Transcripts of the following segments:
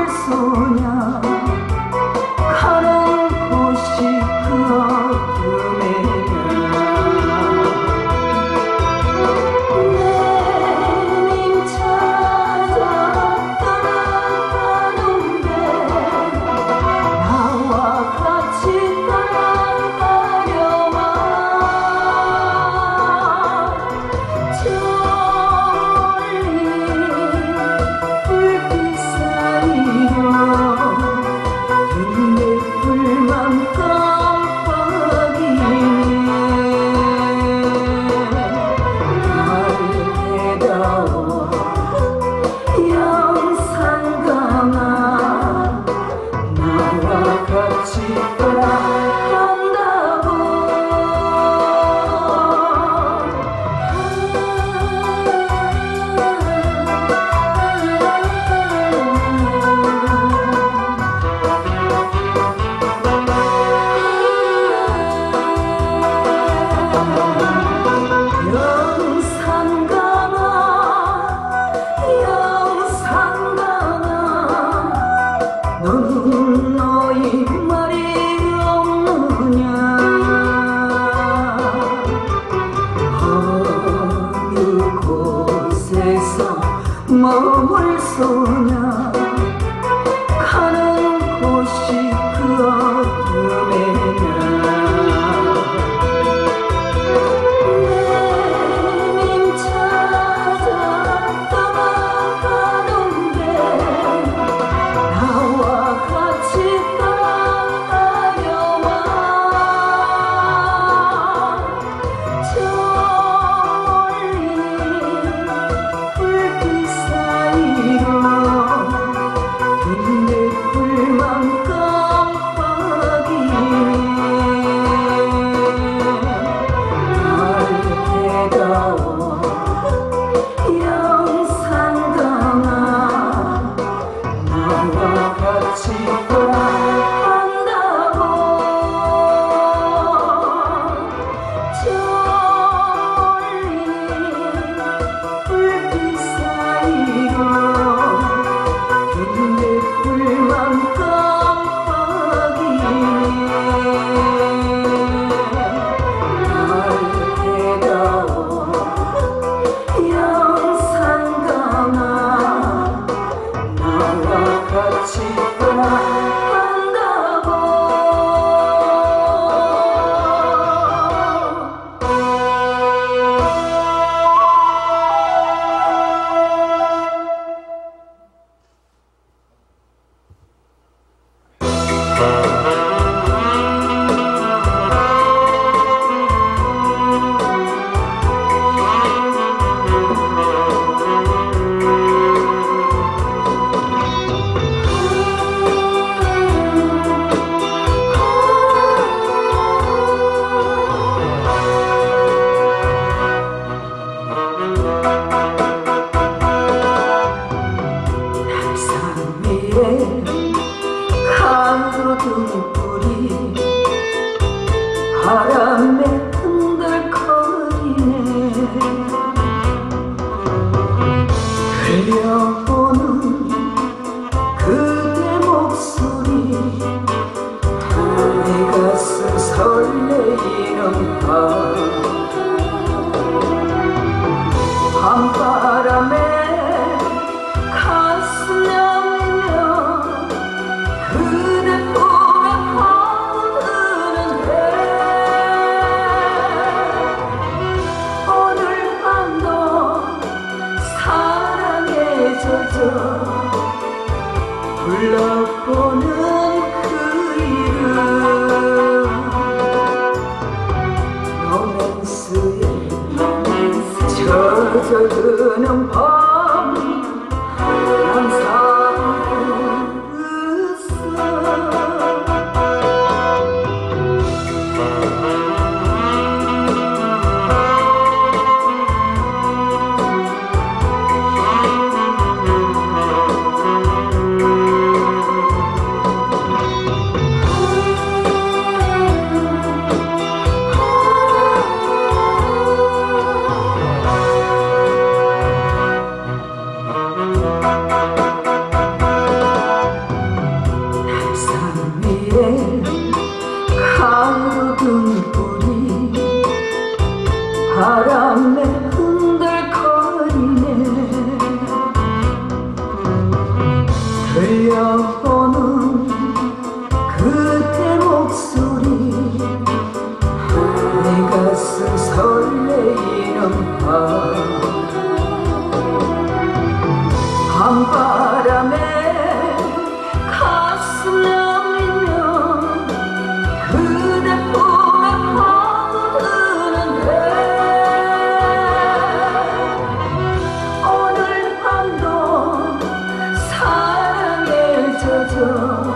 소냐 가는 곳이 그 어둠에냐 내님 찾아 떠나가는데 나와 같이 떠나가려마 너희 말이 없느냐 어느 곳에서 머물소냐 가는 곳이 그 어둠에냐 내님 찾아 떠나가는데 나와 같이 떠나가려마 저 멀리 불빛 사이로 눈대풀만 깜빡이네 날 해다오 영산강아 나와 같이 떠나간다고 저 멀리 불빛 사이로 눈대풀만 깜빡이네 날 해다오 영산강아 나와 같이 떠나간다고 가로등불이 바람에 흔들거리네 들려오는 그대 목소리 내 가슴 설레이는 밤바람에 가슴 여미며 그대 품에 파오드는데 오늘 밤도 사랑에 젖어 불러보는 그 이름 로맨스에 젖어드는 밤 불러보는 그대 목소리 내 가슴 설레이는 밤바람에 가슴 여미며 그대 품에 파고드는데 오늘 밤도 사랑에 젖어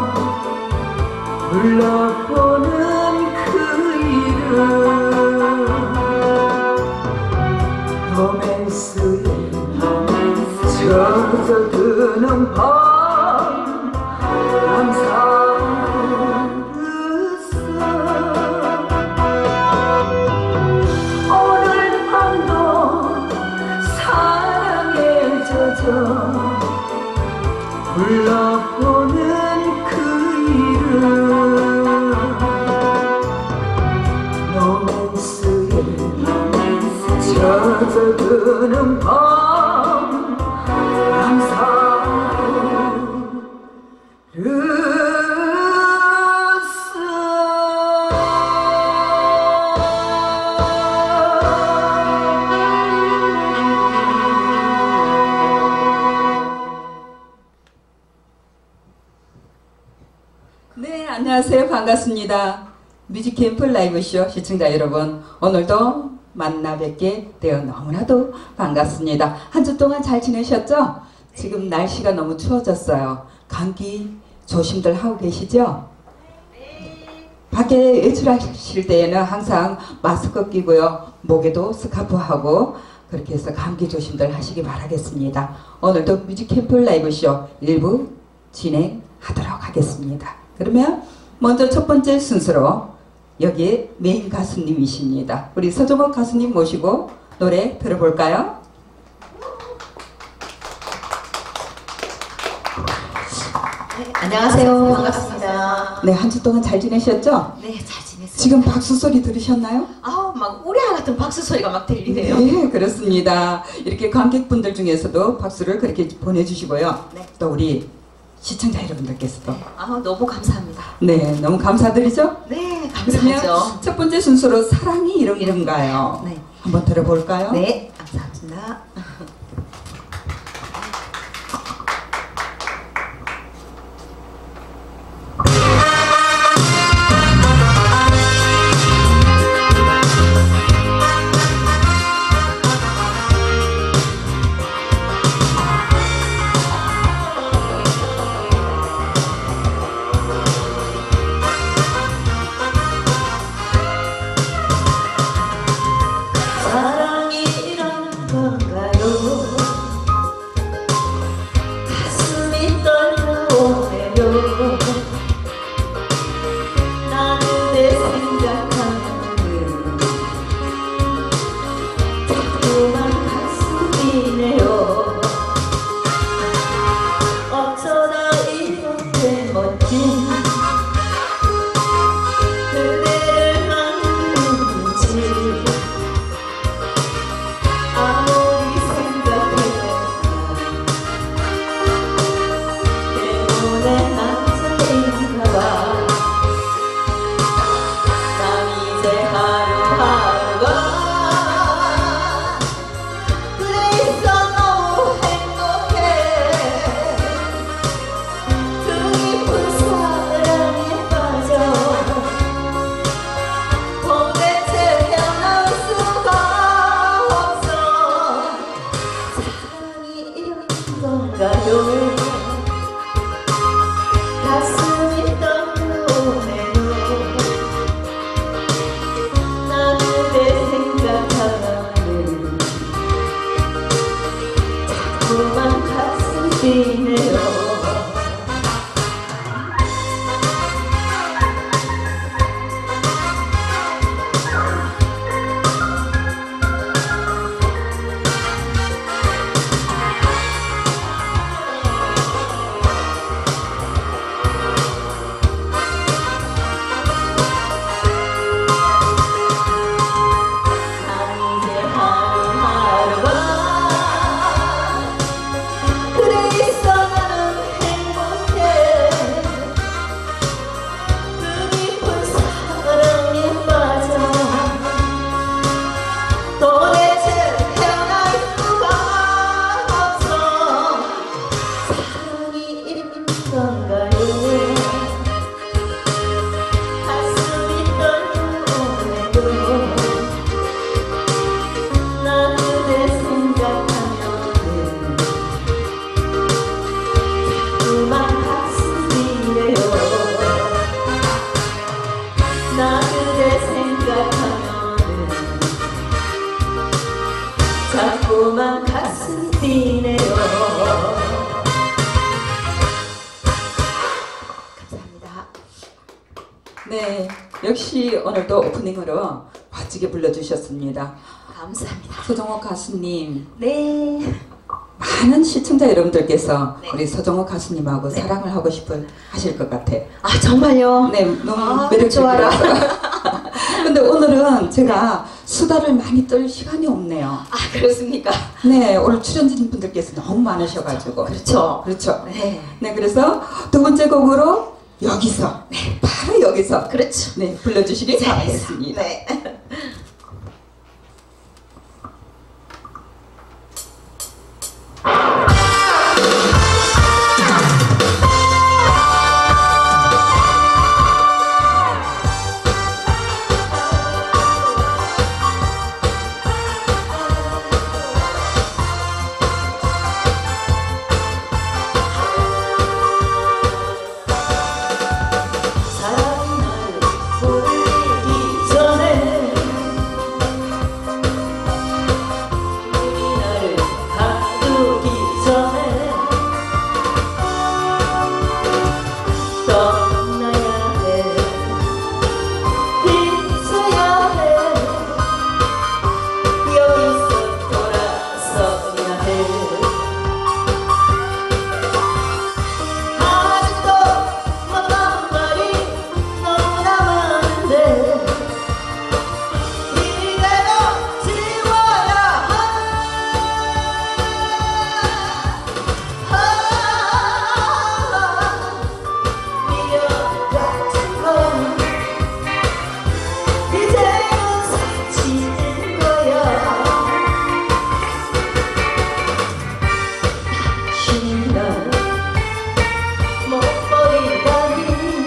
불러보는 그 이름 로맨스에 젖어드는 밤 항상 부르서 오늘 밤도 사랑에 젖어 불러보는 그 이름 로맨스에 젖어드는 밤 네, 안녕하세요. 반갑습니다. 뮤직캠프 라이브쇼 시청자 여러분, 오늘도 만나 뵙게 되어 너무나도 반갑습니다. 한 주 동안 잘 지내셨죠? 지금 날씨가 너무 추워졌어요. 감기 조심들 하고 계시죠? 밖에 외출하실 때에는 항상 마스크 끼고요. 목에도 스카프하고 그렇게 해서 감기 조심들 하시기 바라겠습니다. 오늘도 뮤직캠프 라이브쇼 1부 진행하도록 하겠습니다. 그러면 먼저 첫 번째 순서로 여기에 메인 가수님이십니다. 우리 서정옥 가수님 모시고 노래 들어볼까요? 네, 안녕하세요. 반갑습니다. 네, 한 주 동안 잘 지내셨죠? 네, 잘 지냈어요. 지금 박수 소리 들으셨나요? 아우, 막 우레아 같은 박수 소리가 막 들리네요. 네, 그렇습니다. 이렇게 관객분들 중에서도 박수를 그렇게 보내주시고요. 네. 또 우리 시청자 여러분들께서도 아, 너무 감사합니다. 네, 너무 감사드리죠? 네, 그러면 감사하죠. 첫 번째 순서로 사랑이 이런가요? 네. 한번 들어볼까요? 네, 감사합니다. 사랑이 이런 건가요? 가슴이 떨려오네요. 나는 내 생각하면 자꾸만 가슴이네요. 어쩌다 이렇게 멋진 그대를 만났는지 아무리 생각해도 때문에 남자인가봐. 난 이제 하루하루가 그대 있어 너무 행복해. 그 깊은 사랑에 빠져 도대체 헤어나올 수가 없어. 사랑이 이런 건가요? 가슴이 떨려오네요. 나 그대 생각하면 자꾸만 가슴 뛰네요. 건가요? 가슴이 떨리고 나 그대 생각하면은 자꾸만 가슴이 뛰네요. 나 그대 생각하면은 자꾸만 가슴이 뛰네요. 감사합니다. 네, 역시 오늘도 오프닝으로 멋지게 불러주셨습니다. 감사합니다. 서정옥 가수님, 네. 많은 시청자 여러분들께서 네. 우리 서정옥 가수님하고 네. 사랑을 하고 싶어 하실 것 같아. 아 정말요? 네, 너무 아, 매력적이라서. 근데 오늘은 제가 수다를 많이 떨 시간이 없네요. 아 그렇습니까? 네, 오늘 출연진 분들께서 너무 많으셔가지고. 그렇죠. 그렇죠. 네. 네, 그래서 두 번째 곡으로 여기서, 바로 여기서, 그렇죠. 네, 불러주시기 바라겠습니다. 네. 사랑이 나를 보내기 전에 우리 나를 가두기 전에 떠나야 해 있어야 해 여기서 돌아서야 해 아직도 못한 말이 너무나 많은데 이대로 지워야 미련 같은 건 이제는 사치는 거야. 당신이 날 못 버리다니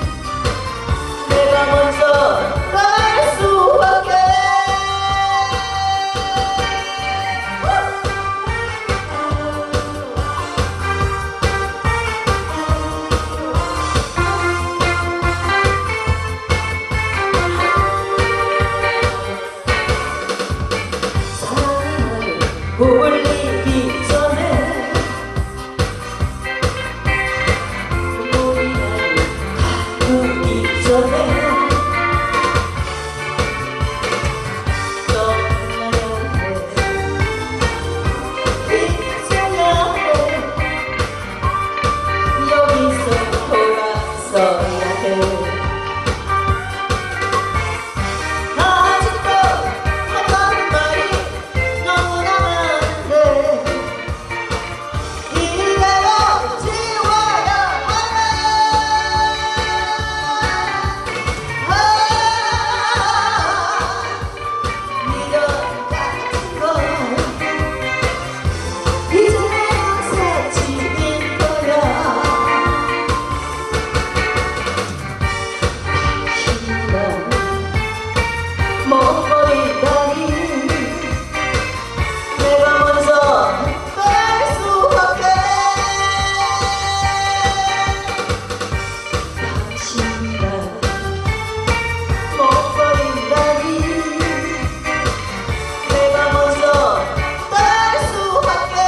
내가 먼저 갈 수밖에. 사랑을 올리기 전에 우리 나를 가두기 전에 떠나야 해 잊어야 해 여기서 돌아서야 해 아직도 하던 말이 너무나 많은데 이대로 지워야 미련 같은 건 이제는 사치인 거야. 당신만 못 버리다니 내가 먼저 갈 수밖에. 당신만 못 버린다니 내가 먼저 갈 수밖에.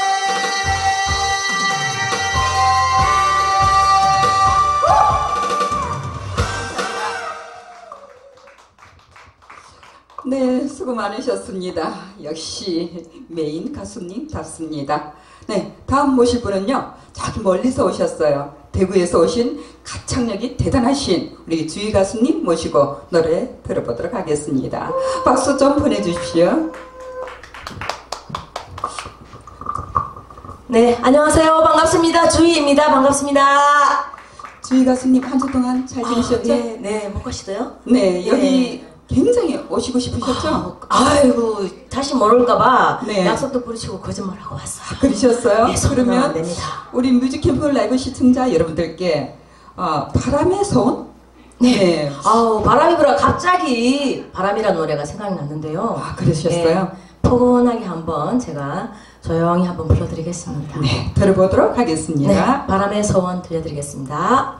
네, 수고 많으셨습니다. 역시 메인 가수님답습니다. 네, 다음 모실 분은요, 저기 멀리서 오셨어요. 대구에서 오신 가창력이 대단하신 우리 주희 가수님 모시고 노래 들어보도록 하겠습니다. 박수 좀 보내주십시오. 네, 안녕하세요. 반갑습니다. 주희입니다. 반갑습니다. 주희 가수님 한 주 동안 잘 지내셨죠? 네, 못 가시대요? 네, 여기 굉장히 오시고 싶으셨죠? 아이고 다시 모를까봐 네. 약속도 부르치고 거짓말하고 왔어요. 그러셨어요? 네, 손은 안 그러면 됩니다. 우리 뮤직캠프 라이브 시청자 여러분들께 바람의 손? 네. 아우 바람이 불어 갑자기 바람이라는 노래가 생각이 났는데요. 그러셨어요? 포근하게 한번 제가 조용히 한번 불러드리겠습니다. 네, 들어보도록 하겠습니다. 네, 바람의 소원 들려드리겠습니다.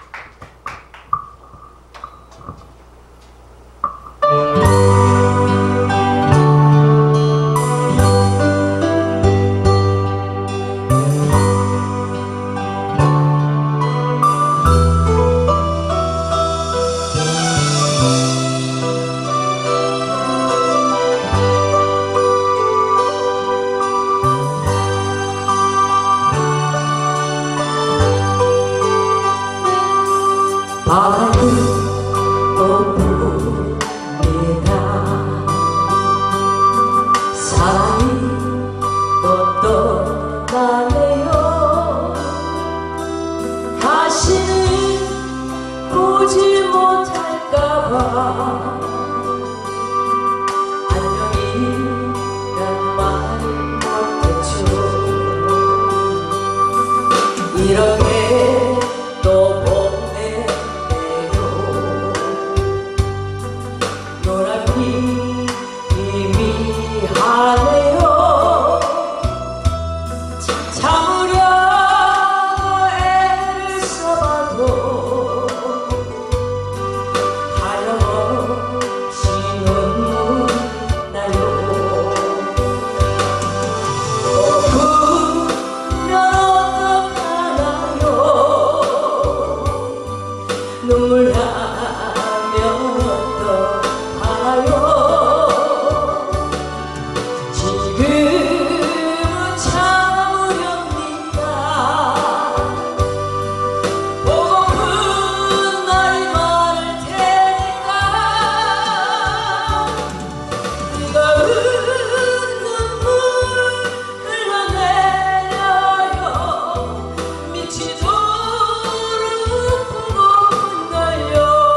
바람이 또 붑니다. 사랑이 또 떠나네요. 다시는 보지 못할까봐 안녕이란 말 못했죠. 이렇게 또 노랗기 미미하네요. 참으려 애를 써봐도 하염없이 눈물 나요. 보면 어떡하나요. 눈물 나면 어떡하나요. 지금은 참으렵니다. 보고픈 날이 많을 테니까 뜨거운 눈물 흘러내려요. 미치도록 보고픈 걸요.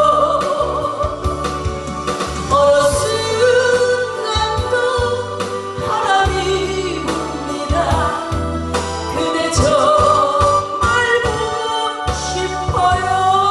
어느 순간도 바람이 붑니다. 그대 정말 보고 싶어요.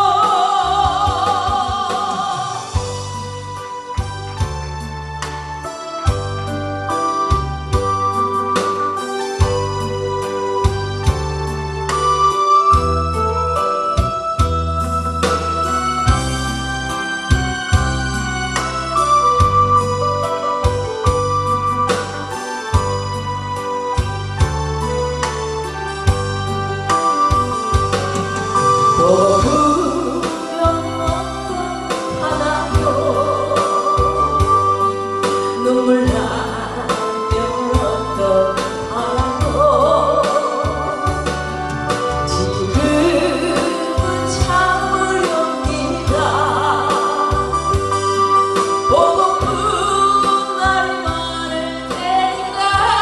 눈물 나면 어떡하나요. 지금은 참으렵니다. 보고픈 날이 많을 테니까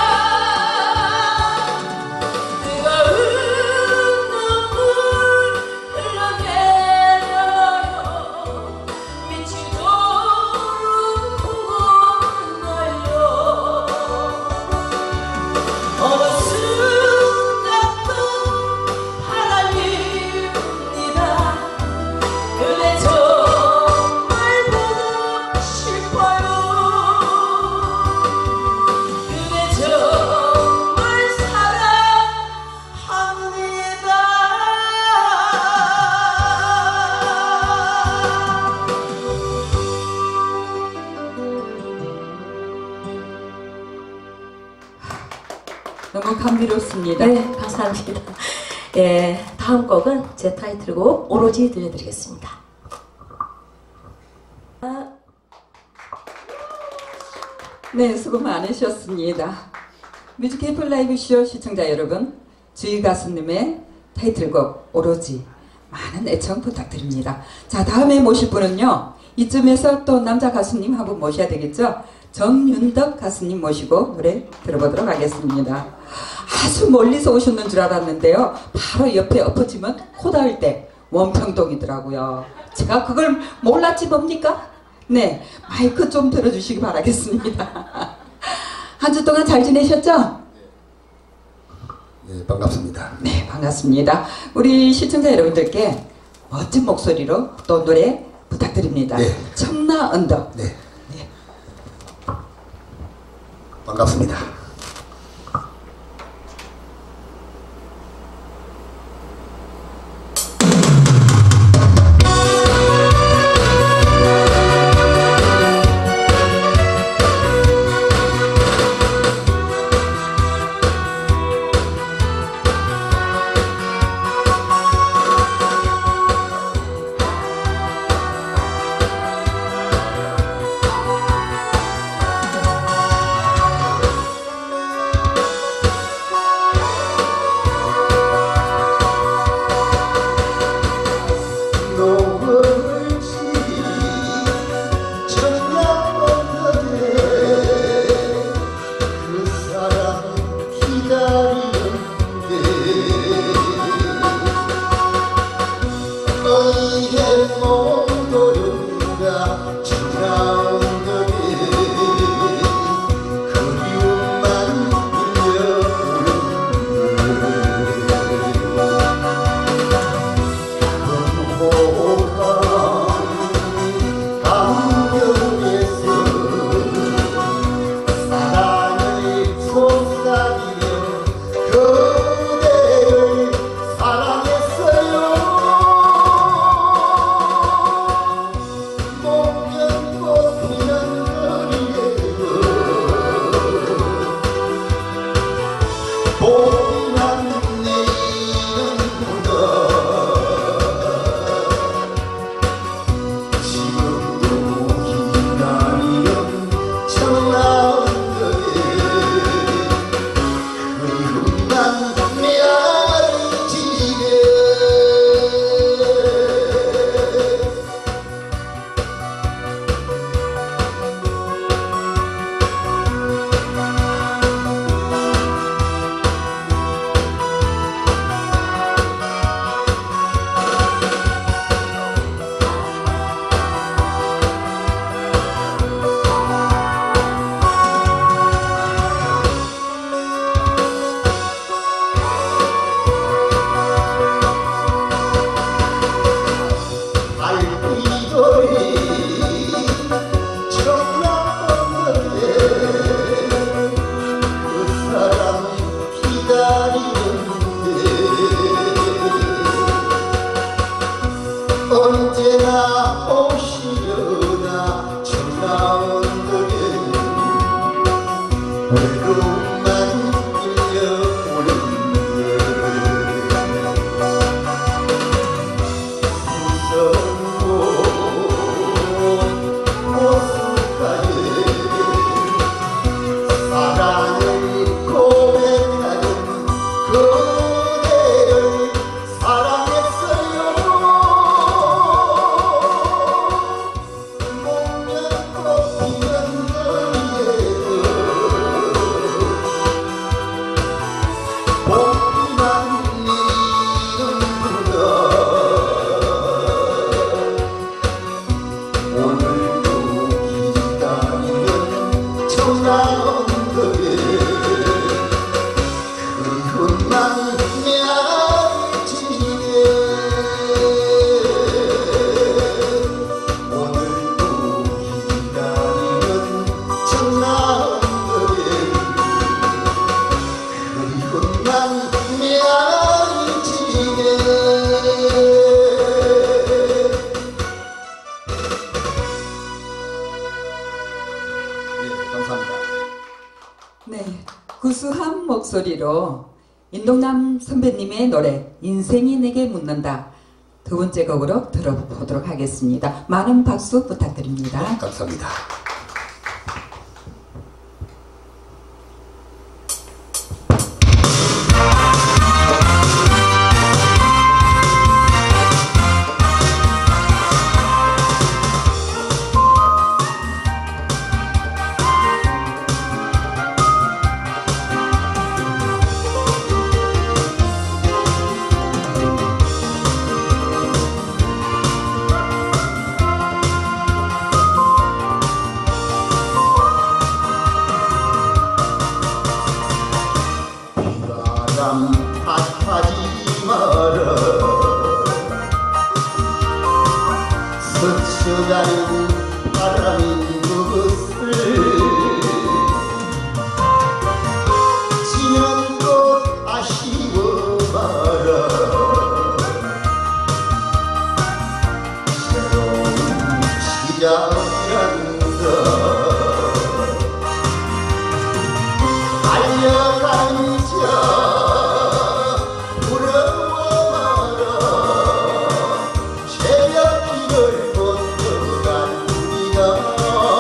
뜨거운 눈물 흘러내려요. 미치도록 보고픈 걸요. 어느 순간도 바람이 붑니다. 그대 정말 보고 싶어요. 그대 정말 사랑합니다. 너무 감미롭습니다. 네, 감사합니다. 예, 다음 곡은 제 타이틀곡 오로지 들려드리겠습니다. 네, 수고 많으셨습니다. 뮤직캠프 라이브쇼 시청자 여러분, 주희 가수님의 타이틀곡 오로지 많은 애청 부탁드립니다. 자, 다음에 모실 분은요, 이쯤에서 또 남자 가수님 한 분 모셔야 되겠죠? 정윤덕 가수님 모시고 노래 들어보도록 하겠습니다. 아주 멀리서 오셨는 줄 알았는데요, 바로 옆에 엎어지면 코 닿을 때 원평동이더라고요. 제가 그걸 몰랐지 뭡니까? 네, 마이크 좀 들어주시기 바라겠습니다. 한 주 동안 잘 지내셨죠? 네, 반갑습니다. 네, 반갑습니다. 우리 시청자 여러분들께 멋진 목소리로 또 노래 부탁드립니다. 네. 청라 언덕. 네, 네. 반갑습니다. 언제나 오시려나 청라언덕에 얼굴만 밀려오는데 무서운 호숫가에 사랑을 고백하는 그대를 사랑했어요. 네, 구수한 목소리로 인동남 선배님의 노래 인생이 내게 묻는다 두 번째 곡으로 들어보도록 하겠습니다. 많은 박수 부탁드립니다. 감사합니다. 가는 바람인 것을 지면 꼭 아쉬워 마라 새로운 시작이란다 달려가는 자 부러워 마라 새벽길을 건너갑니다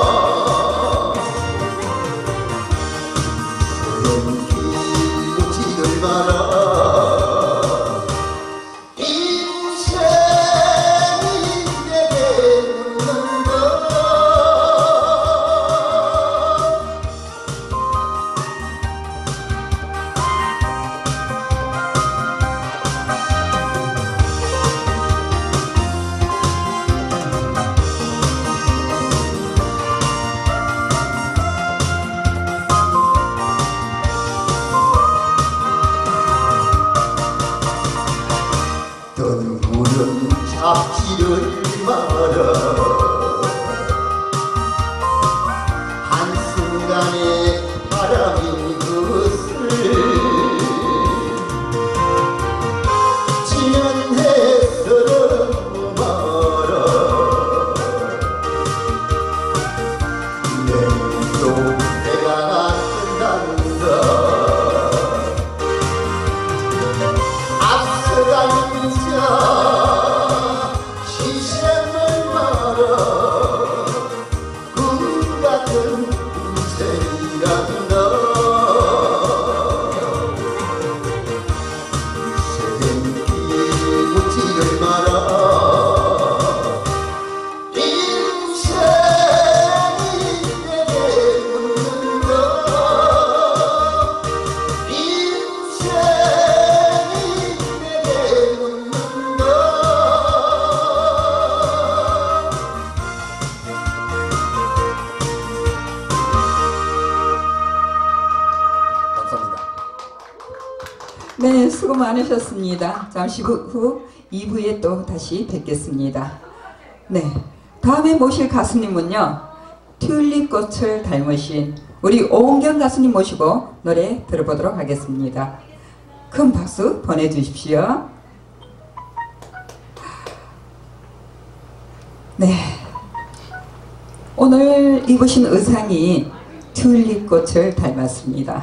새로운 길 묻지를 마라 인생이 내게 묻는다 떠누르는 잡지를 마라 한순간의 바람인 것을 지면 해서는 마라 내일도 내가 끝난다 앞서가는 자 시선을 마라 꿈 같은 인생이란다 새벽길 묻지를 마라 인생이 내게 묻는다 인생이 내게 묻는다 감사합니다. 네, 수고 많으셨습니다. 잠시 후 2부에 또 다시 뵙겠습니다. 네, 다음에 모실 가수님은요, 튤립꽃을 닮으신 우리 오은경 가수님 모시고 노래 들어보도록 하겠습니다. 큰 박수 보내주십시오. 네, 오늘 입으신 의상이 튤립꽃을 닮았습니다.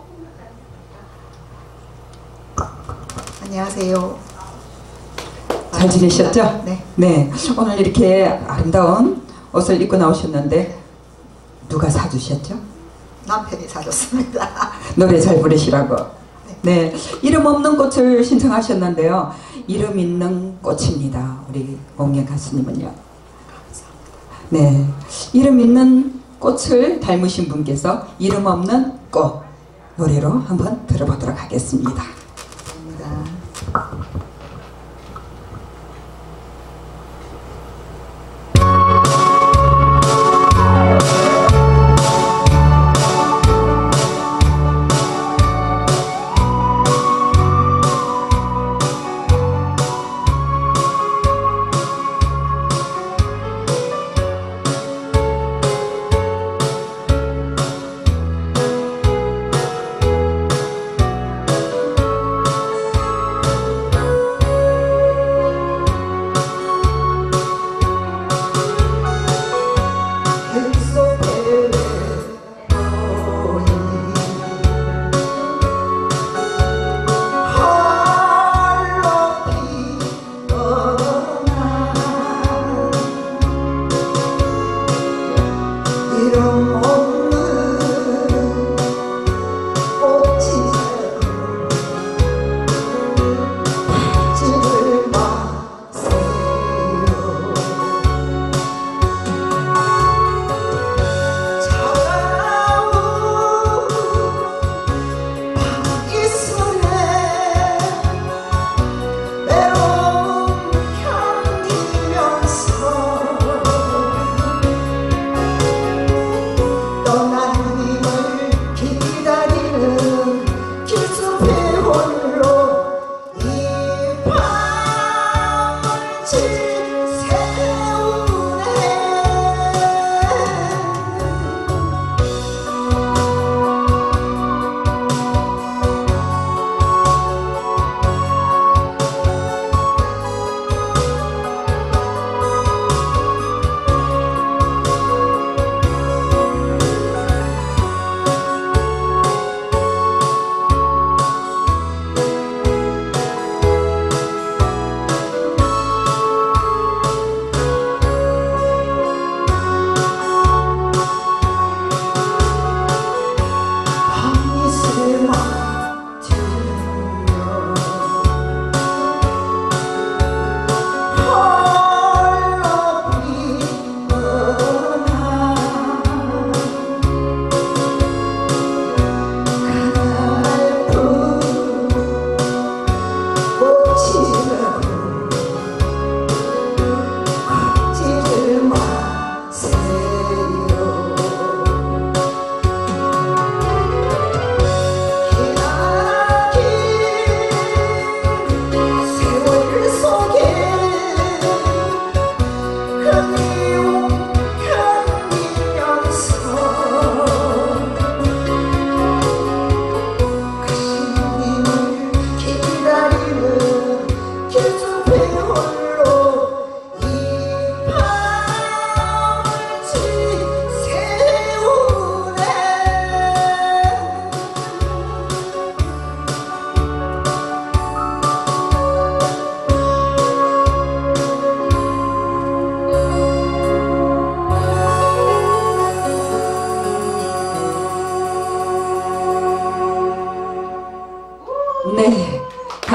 안녕하세요. 잘 지내셨죠? 네. 네. 오늘 이렇게 아름다운 옷을 입고 나오셨는데 누가 사주셨죠? 남편이 사줬습니다. 노래 잘 부르시라고. 네. 이름 없는 꽃을 신청하셨는데요. 이름 있는 꽃입니다. 우리 옹경 가수님은요. 네. 이름 있는 꽃을 닮으신 분께서 이름 없는 꽃 노래로 한번 들어보도록 하겠습니다. 감사합니다.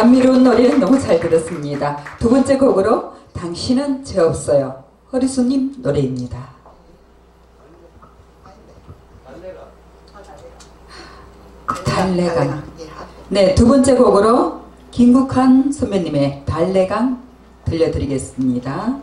감미로운 노래 너무 잘 들었습니다. 두 번째 곡으로 당신은 죄 없어요. 허리수님 노래입니다. 달래강. 네, 두 번째 곡으로 김국환 선배님의 달래강 들려드리겠습니다.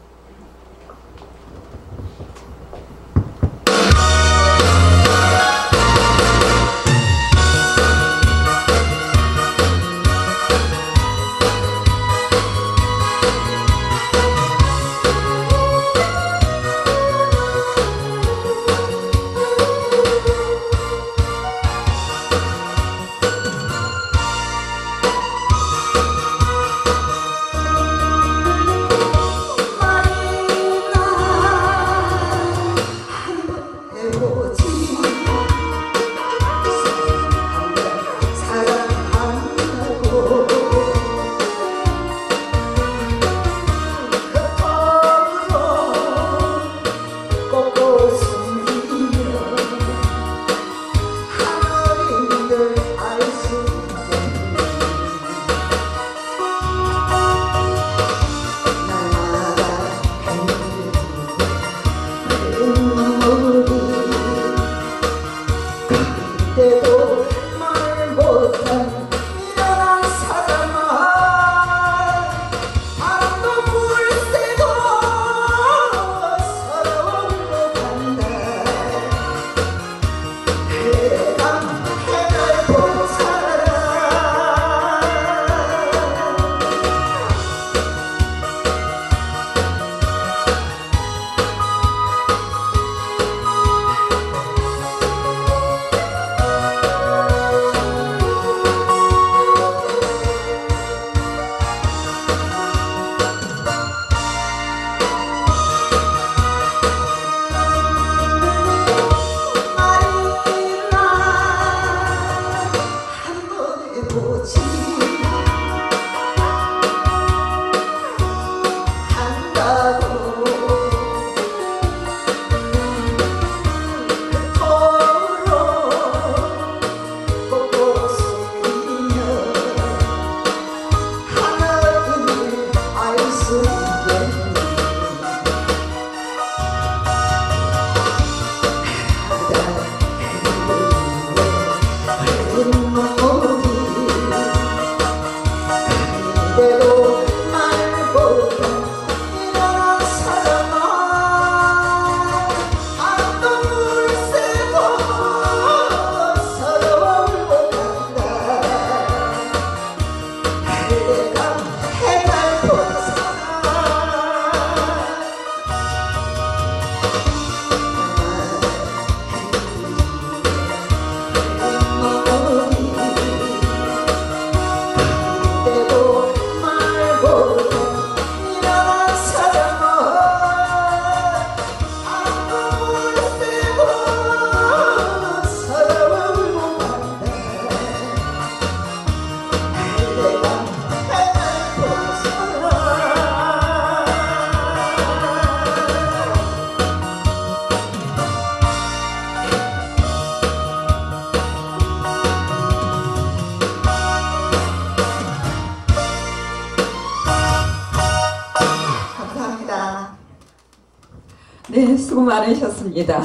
네, 수고 많으셨습니다.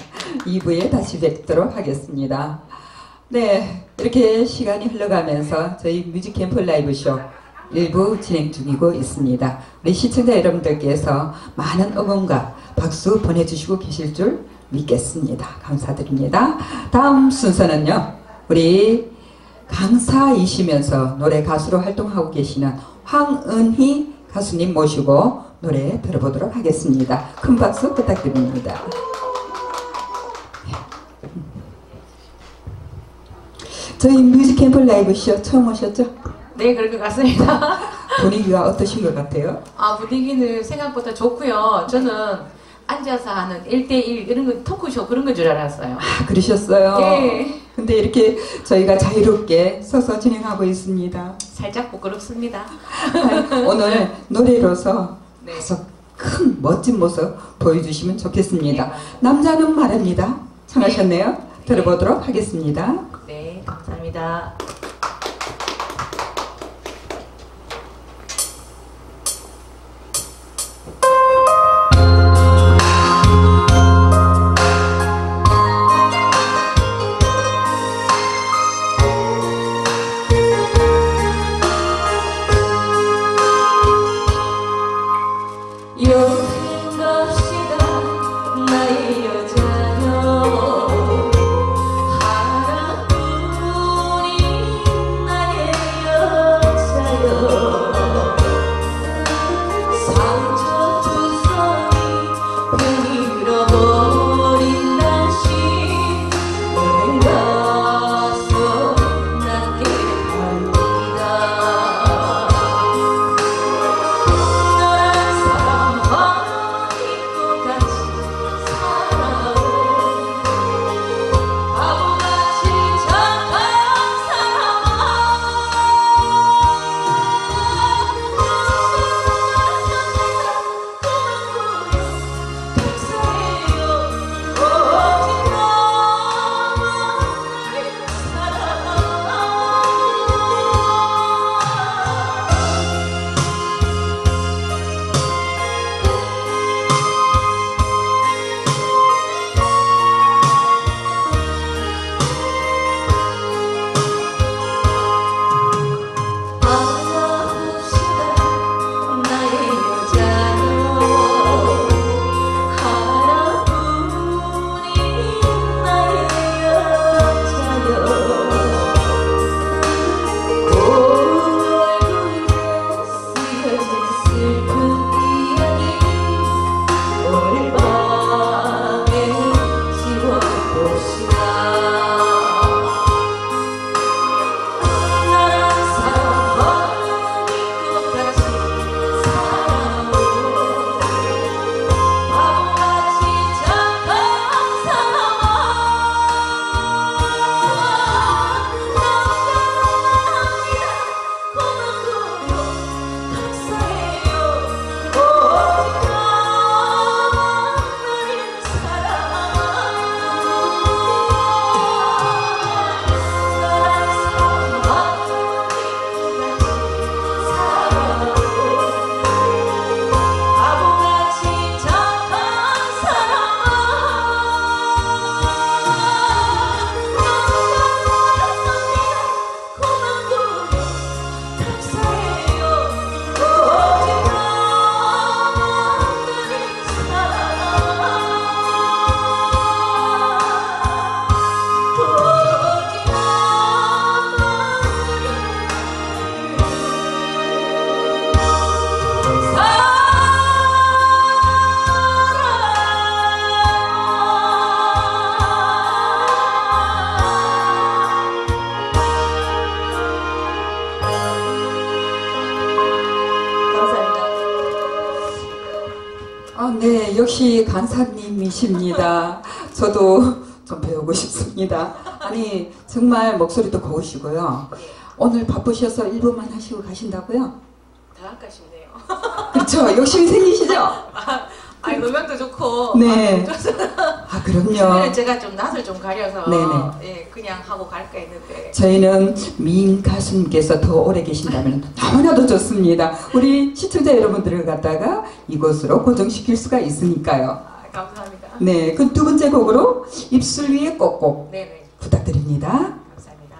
2부에 다시 뵙도록 하겠습니다. 네, 이렇게 시간이 흘러가면서 저희 뮤직캠프 라이브쇼 1부 진행 중이고 있습니다. 우리 시청자 여러분들께서 많은 응원과 박수 보내주시고 계실 줄 믿겠습니다. 감사드립니다. 다음 순서는요, 우리 강사이시면서 노래 가수로 활동하고 계시는 황은희 가수님 모시고 노래 들어보도록 하겠습니다. 큰 박수 부탁드립니다. 저희 뮤직캠프 라이브쇼 처음 오셨죠? 네, 그럴 것 같습니다. 분위기가 어떠신 것 같아요? 분위기는 생각보다 좋고요. 저는 앉아서 하는 1대1 이런 거 토크쇼 그런 건 줄 알았어요. 그러셨어요? 네. 근데 이렇게 저희가 자유롭게 서서 진행하고 있습니다. 살짝 부끄럽습니다. 오늘 노래로서 네. 아주 큰 멋진 모습 보여주시면 좋겠습니다. 네, 남자는 말합니다. 청하셨네요. 들어보도록 하겠습니다. 네, 감사합니다. 네, 역시 간사님이십니다. 저도 좀 배우고 싶습니다. 아니, 정말 목소리도 고우시고요. 오늘 바쁘셔서 1부만 하시고 가신다고요? 다 아까시네요. 그렇죠. 욕심이 생기시죠? 아니, 음악도 좋고. 네. 아, 그럼요. 제가 좀 낯을 좀 가려서. 네네. 예, 그냥 하고 갈까 했는데. 저희는 미인 가수님께서 더 오래 계신다면 너무나도 좋습니다. 우리 시청자 여러분들을 갖다가 이곳으로 고정시킬 수가 있으니까요. 아, 감사합니다. 네, 그 두 번째 곡으로 입술 위에 꼭꼭 네네. 부탁드립니다. 감사합니다.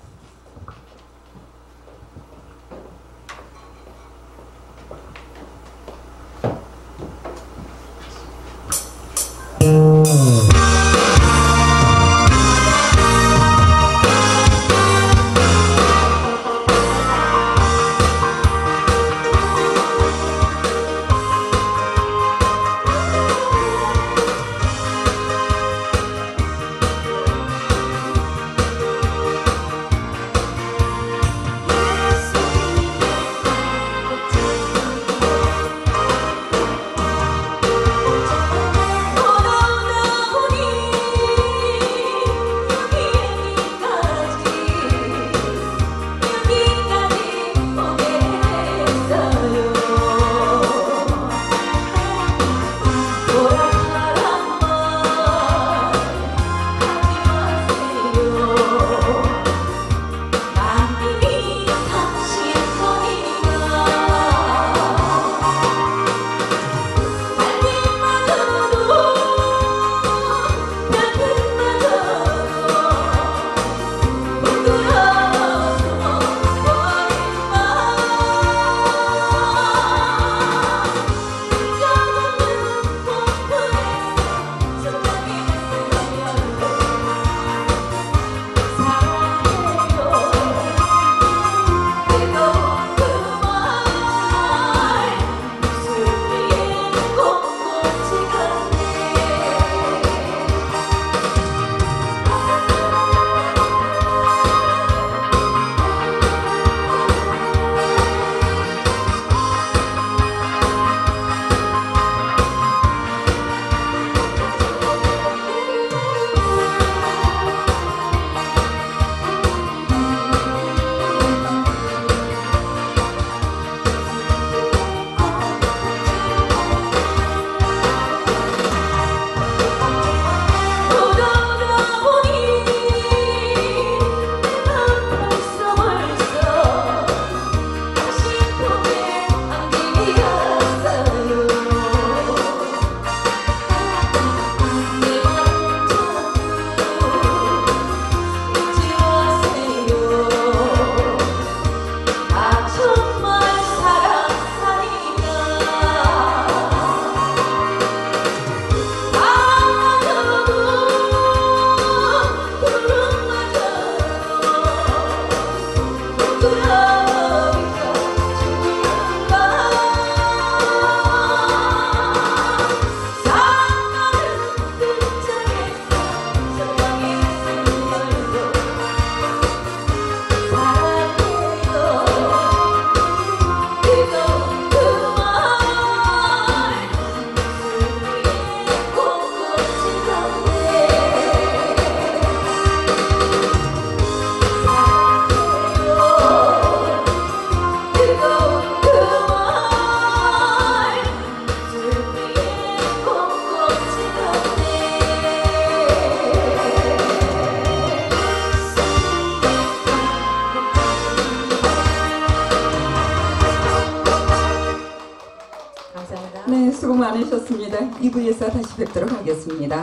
네, 수고 많으셨습니다. 2부에서 다시 뵙도록 하겠습니다.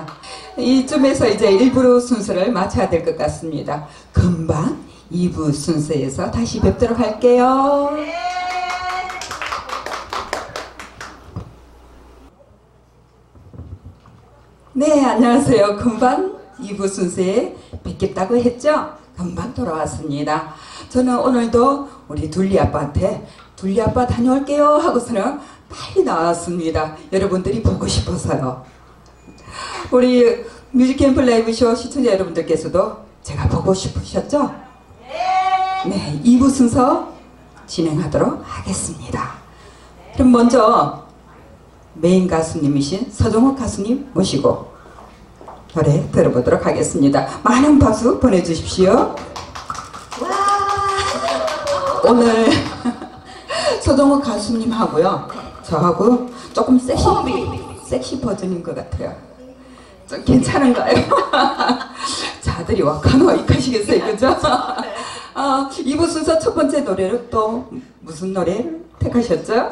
이쯤에서 이제 1부 순서를 마쳐야 될 것 같습니다. 금방 2부 순서에서 다시 뵙도록 할게요. 네, 안녕하세요. 금방 2부 순서에 뵙겠다고 했죠? 금방 돌아왔습니다. 저는 오늘도 우리 둘리 아빠한테 둘리 아빠 다녀올게요 하고서는 빨리 나왔습니다. 여러분들이 보고 싶어서요. 우리 뮤직캠프 라이브쇼 시청자 여러분들께서도 제가 보고 싶으셨죠? 네, 2부 순서 진행하도록 하겠습니다. 그럼 먼저 메인 가수님이신 서정욱 가수님 모시고 노래 들어보도록 하겠습니다. 많은 박수 보내주십시오. 오늘 서정욱 가수님하고요, 저하고 조금 섹시 버전인 것 같아요. 좀 괜찮은가요? 자들이 와카노이카시겠어요, 그죠? 이부 순서 첫 번째 노래를 또 무슨 노래를 택하셨죠?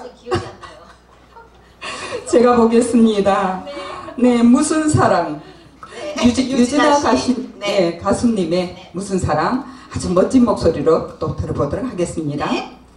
제가 보겠습니다. 네, 무슨 사랑. 유진아 가수님의 무슨 사랑 아주 멋진 목소리로 또 들어보도록 하겠습니다.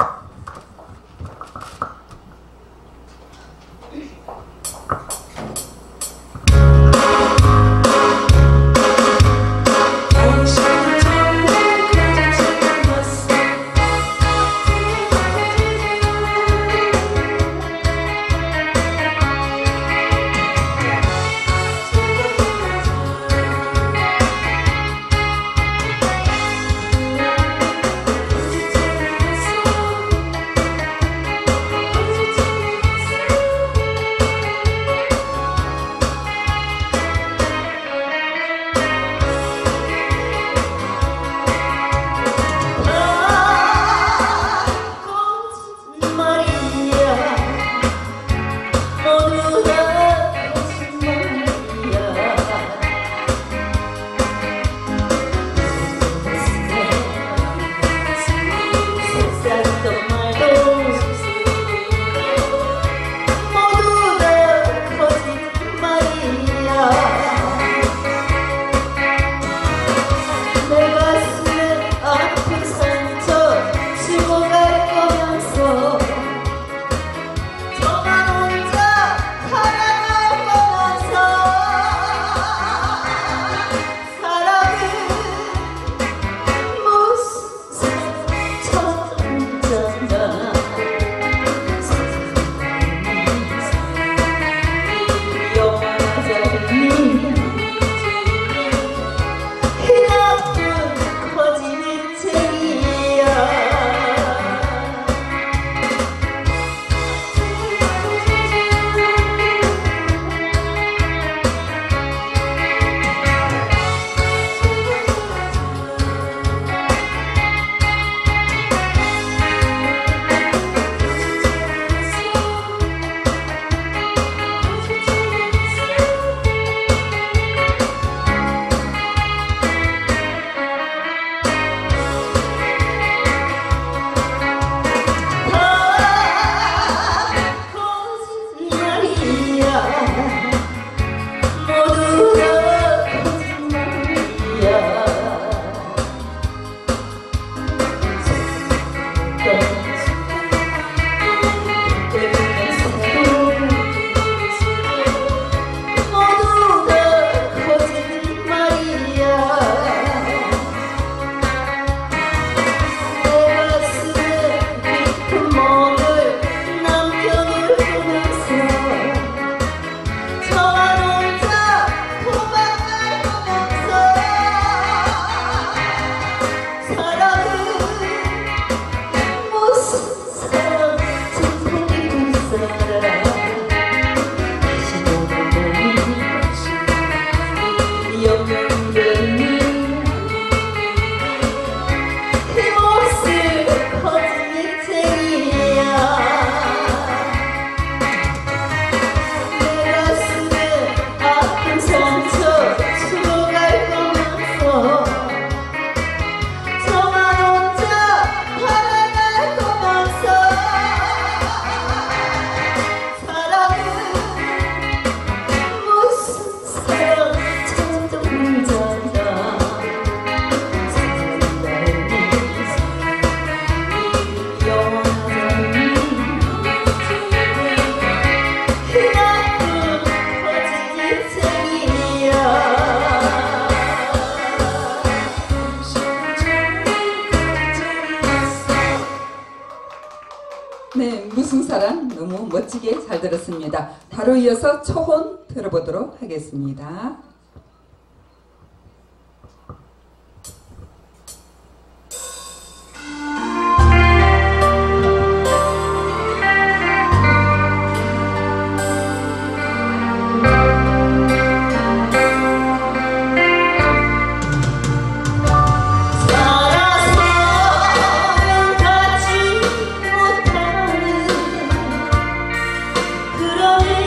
네, 무슨 사랑 너무 멋지게 잘 들었습니다. 바로 이어서 초혼 들어보도록 하겠습니다.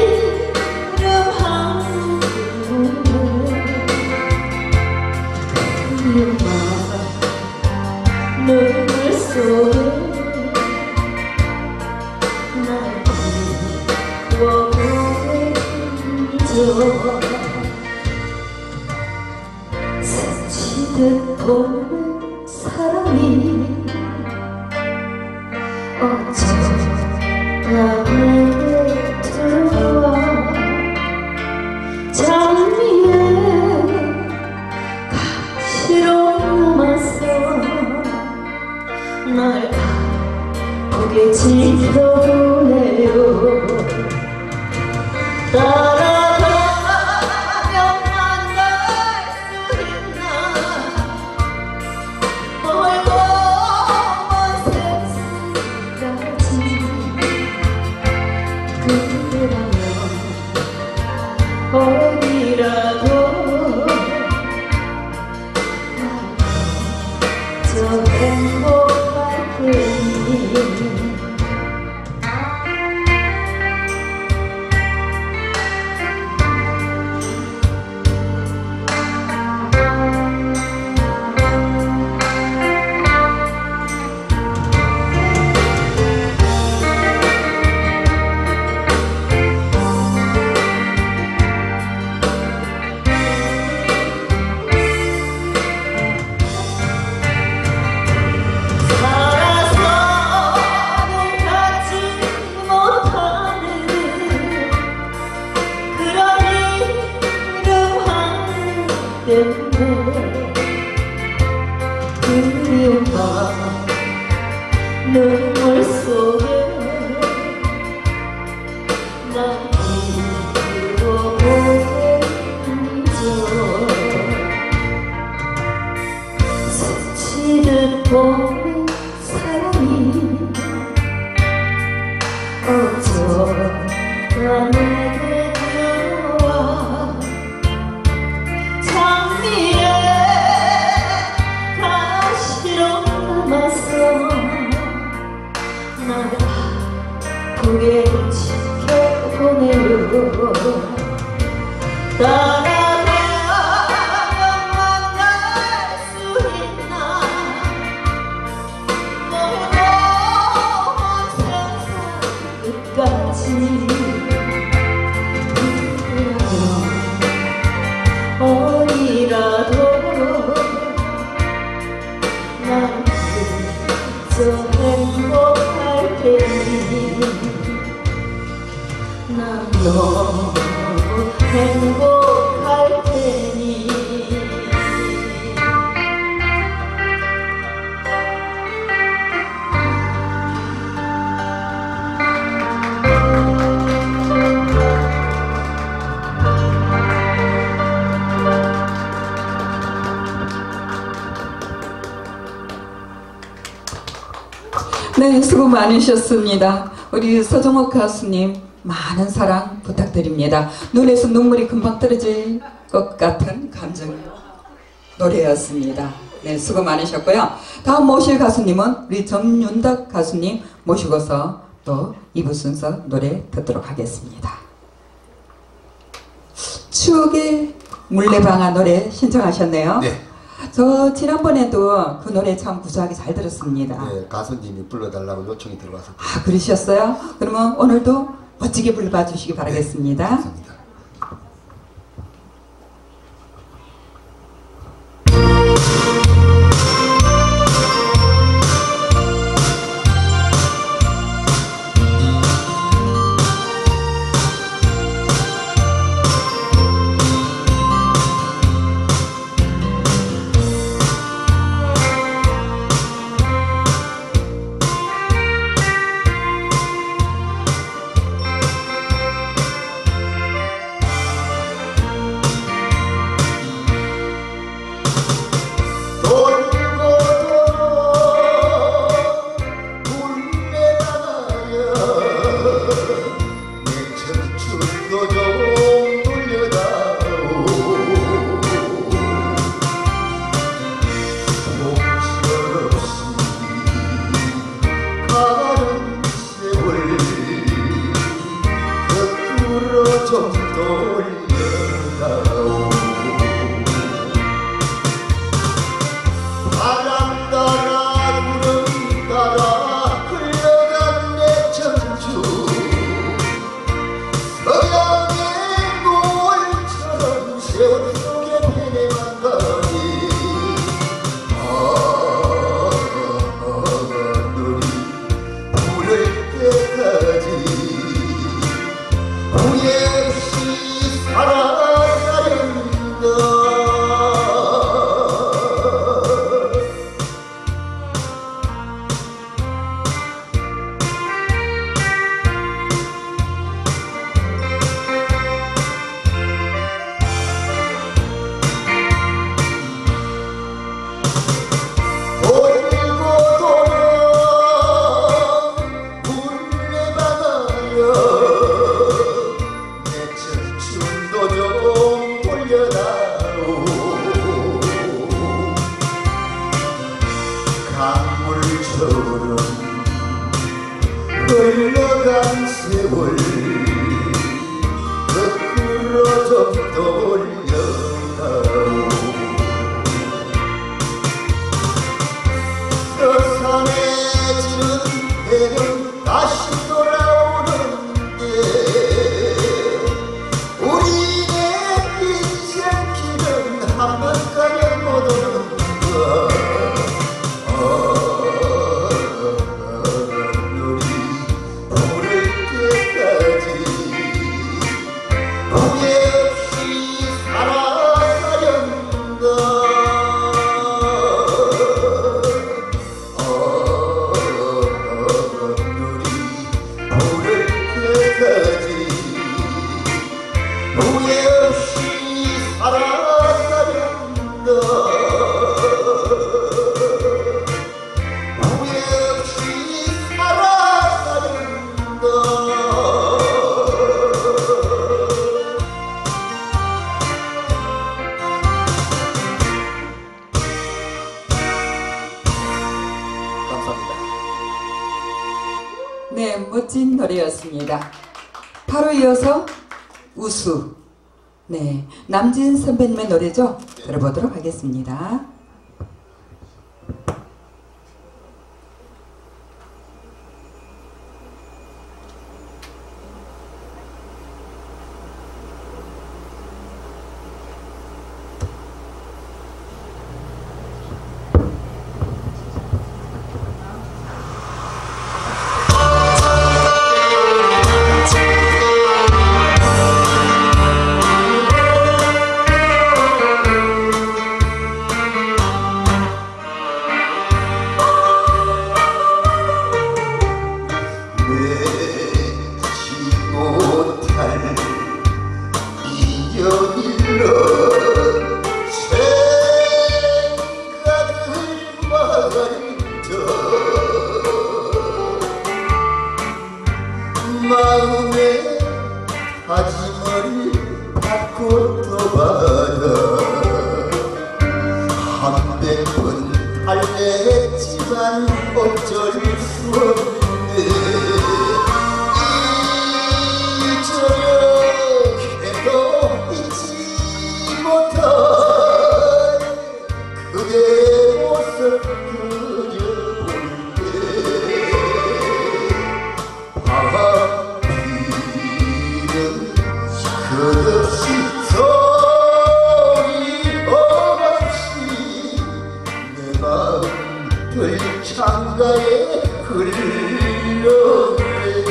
눈물 속에 날 비워보내줘 스치듯 보는 사랑이 어쩌다 내게 들어와 장미에 가시로 남았어 날 아프게 지켜보네요 따라가면 만날 수 있나 멀고 먼 세상까지 그대라면 어디라도 저 행복할 테니 그리운 밤 눈물 속에 날 비워보내줘 스치듯 보는 사랑이 어쩌다 내게 들어와 장미에 가시로 남았어 날 아프게 지켜보네요 따라가면 만날 수 있나 멀고 먼 세상 끝까지 어디라도 난 그저 행복할 테니 난 너무 행복할 테니 네, 수고 많으셨습니다. 우리 서정옥 가수님 많은 사랑 부탁드립니다. 눈에서 눈물이 금방 떨어질 것 같은 감정 노래였습니다. 네, 수고 많으셨고요. 다음 모실 가수님은 우리 정윤덕 가수님 모시고서 또 2부 순서 노래 듣도록 하겠습니다. 추억의 물레방아 노래 신청하셨네요. 네. 저 지난번에도 그 노래 참 구수하게 잘 들었습니다. 네, 가수님이 불러달라고 요청이 들어와서. 아, 그러셨어요? 그러면 오늘도 멋지게 불러봐 주시기 바라겠습니다. 감사합니다. 거꾸로 좀 돌려다오 바람 따라 구름 따라 흘러간 내 청춘 서양의 노을처럼 세월 속에 변해만 가니 눈이 부를 때까지 후회 없이 살아가련다 강물처럼 흘러간 세월 거꾸로 좀 돌려다오 서산해지는 해는 다시 돌아오는데 우리의 인생길은 한번 가면 못 오는가 후회 없이 살아가련다 후회 없이 살아가련다 감사합니다. 네, 멋진 노래였습니다. 바로 이어서 우수. 네, 남진 선배님의 노래죠? 들어보도록 하겠습니다. 마음에 다짐을 받고 또 받아 한백 번 달래했지만 어쩔 수 없네 이저녁에도 잊지 못한 그대 모습 끝없이 소리 없이 내 마음 들창가에 흘러내리며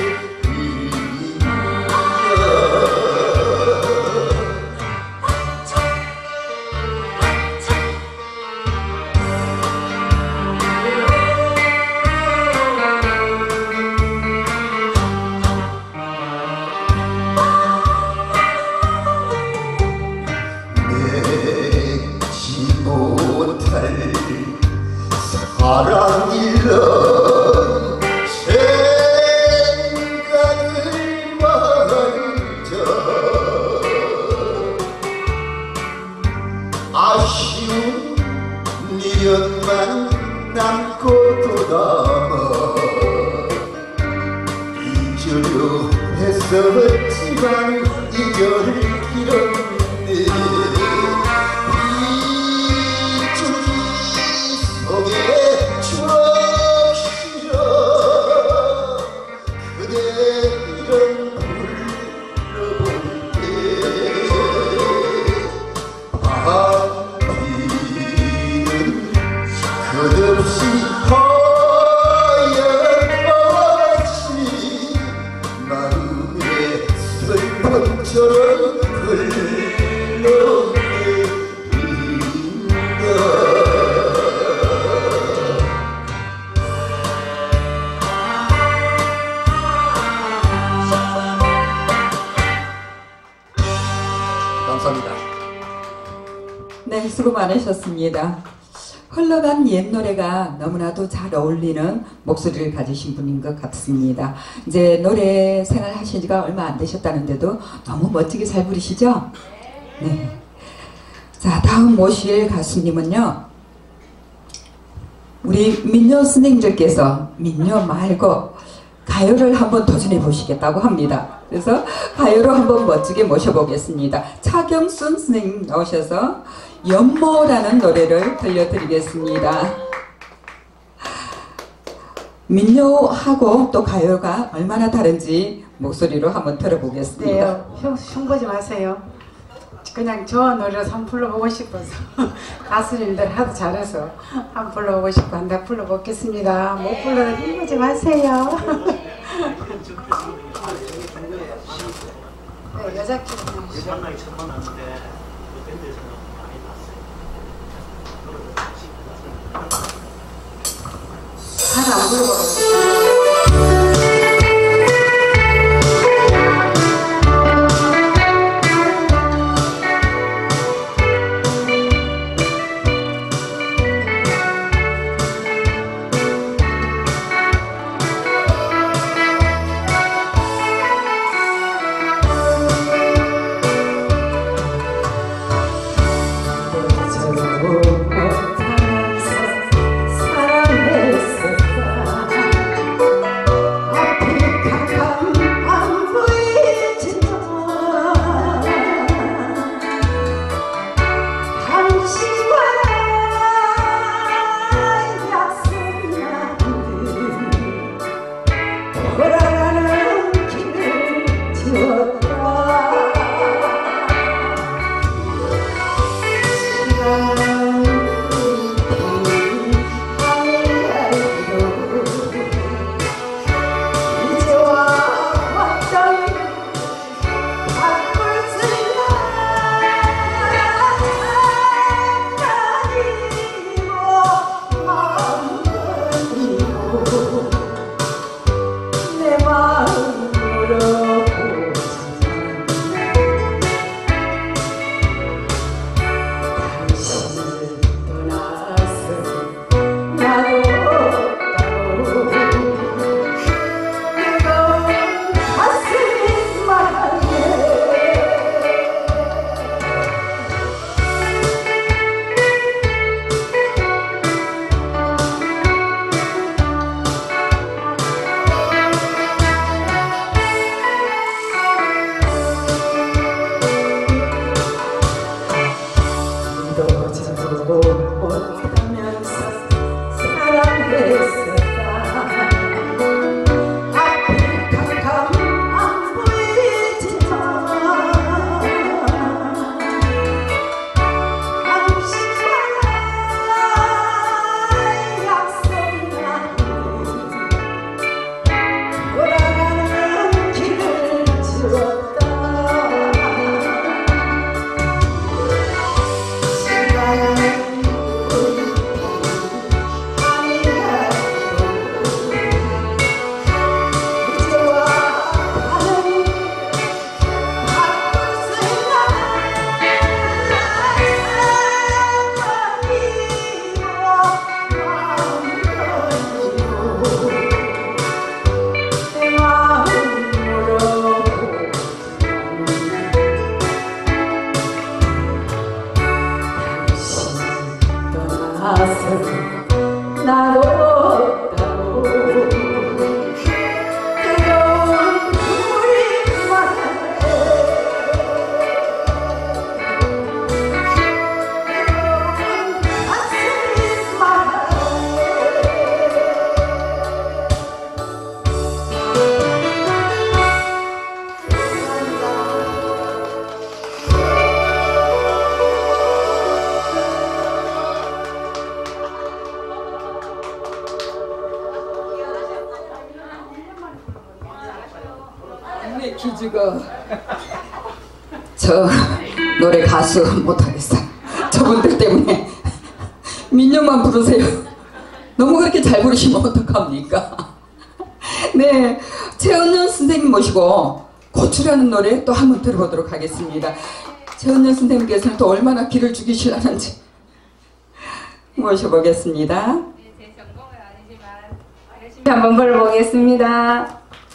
사랑 잃어 생각을 먼저 아쉬운 미련만 남고 또 남아 잊으려 했었지 이만 이별을 길었네 이쪽이 속에 추억 실어 그대 이름 불러볼게 밤비는 끝없이 하얀 마치 마음에 슬픔처럼 감사합니다. 네, 수고 많으셨습니다. 흘러간 옛 노래가 너무나도 잘 어울리는 목소리를 가지신 분인 것 같습니다. 이제 노래 생활 하신 지가 얼마 안 되셨다는데도 너무 멋지게 잘 부르시죠? 네. 자, 다음 모실 가수님은요. 우리 민요 스님들께서 민요 말고 가요를 한번 도전해 보시겠다고 합니다. 그래서 가요로 한번 멋지게 모셔보겠습니다. 차경순 스님 나오셔서 연모라는 노래를 들려드리겠습니다. 민요하고 또 가요가 얼마나 다른지 목소리로 한번 들어보겠습니다. 네, 흉 보지 마세요. 그냥 저 노래를 한번 불러보고 싶어서 가수님들 하도 잘해서 한번 불러보고 싶고 한다 불러보겠습니다. 못 불러도 흉 보지 마세요. 네, 여자끼리 만나기 처음 만났는데 밴드에서는 많이 봤어요. 하나 안 불러보고 사랑했었다 저 노래 가수 못하겠어. 저분들 때문에 민요만 부르세요. 너무 그렇게 잘 부르시면 어떡합니까? 네, 최은연 선생님 모시고 고추라는 노래 또 한번 들어보도록 하겠습니다. 최은연 선생님께서는 또 얼마나 기를 죽이시려는지 모셔보겠습니다. 제 전공은 아니지만 열심히 한번 불러보겠습니다.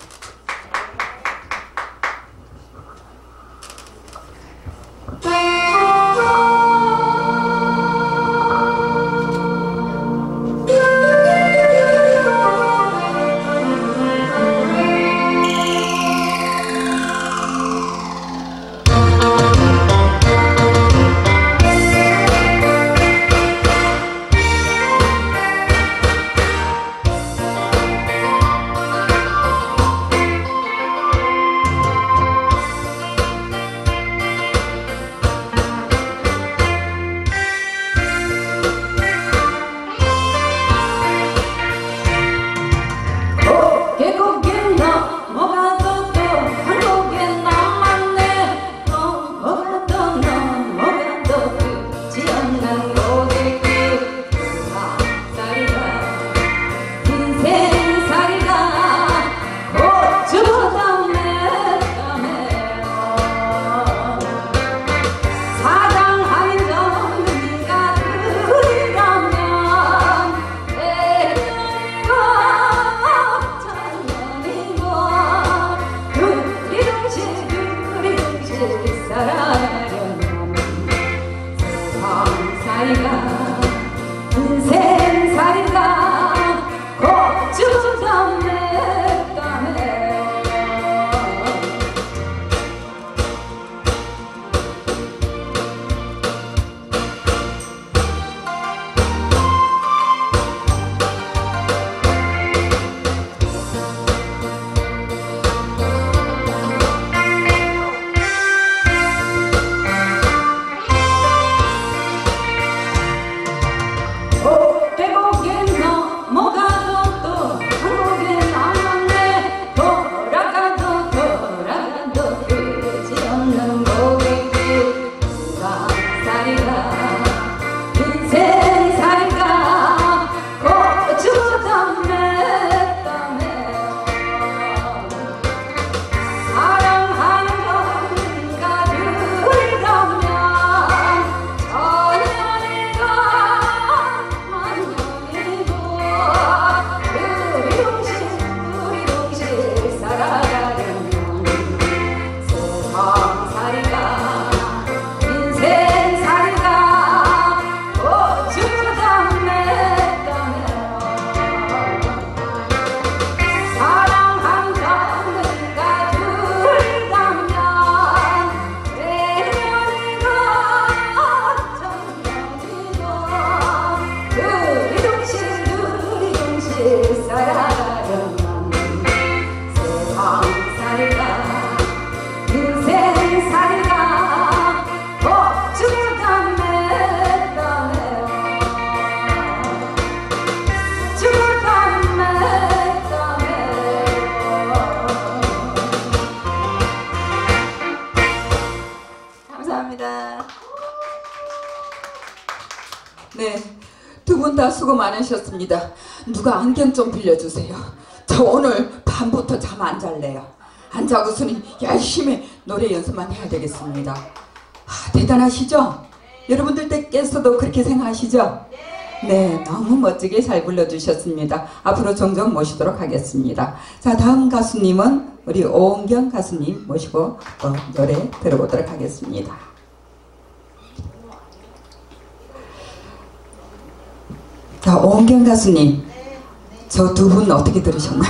네, 두 분 다 수고 많으셨습니다. 누가 안경 좀 빌려주세요. 저 오늘 밤부터 잠 안 잘래요. 안 자고서는 열심히 노래 연습만 해야 되겠습니다. 대단하시죠? 여러분들 댁에서도 그렇게 생각하시죠? 네, 너무 멋지게 잘 불러주셨습니다. 앞으로 종종 모시도록 하겠습니다. 자, 다음 가수님은 우리 오은경 가수님 모시고 노래 들어보도록 하겠습니다. 자, 오은경 가수님, 저 두 분 어떻게 들으셨나요?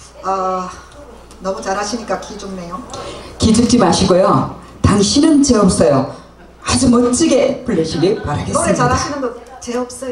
너무 잘하시니까 기죽네요. 기죽지 마시고요. 당신은 죄 없어요. 아주 멋지게 부르시기 바라겠습니다. 노래 잘하시는 거 죄 없어요.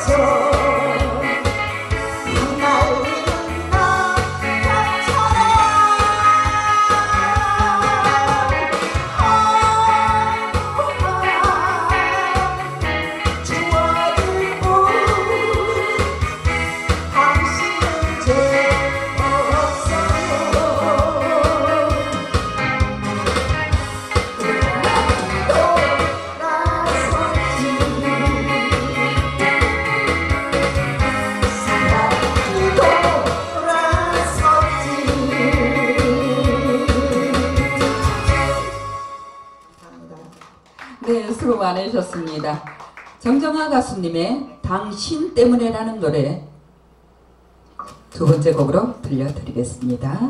네, 수고 많으셨습니다. 정정아 가수님의 당신 때문에라는 노래 두 번째 곡으로 들려드리겠습니다.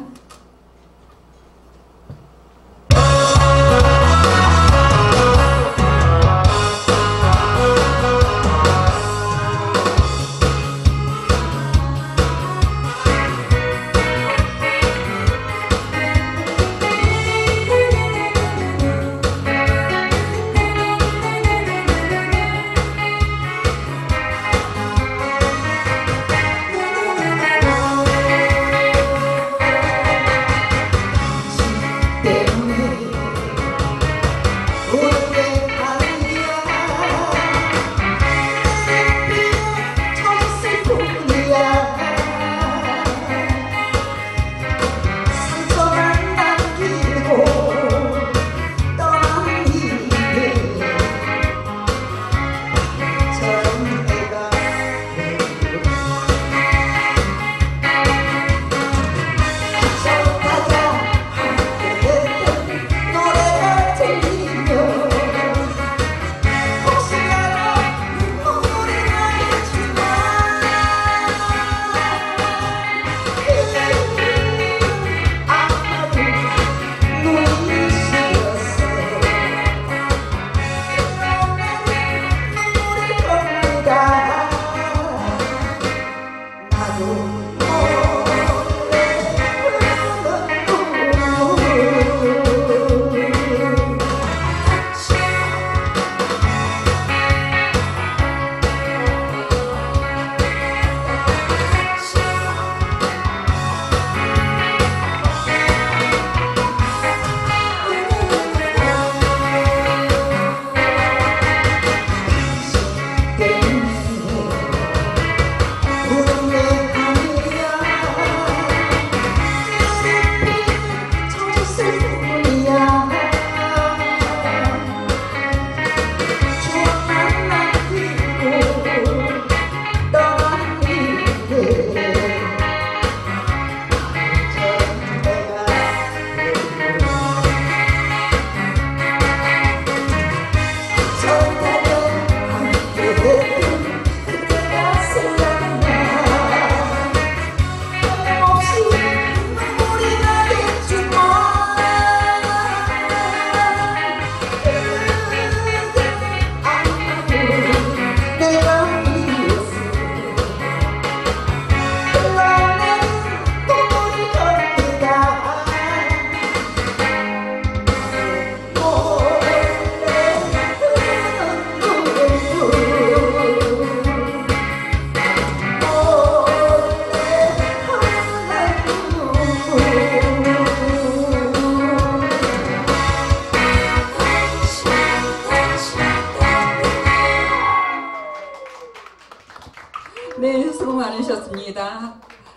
네, 수고 많으셨습니다.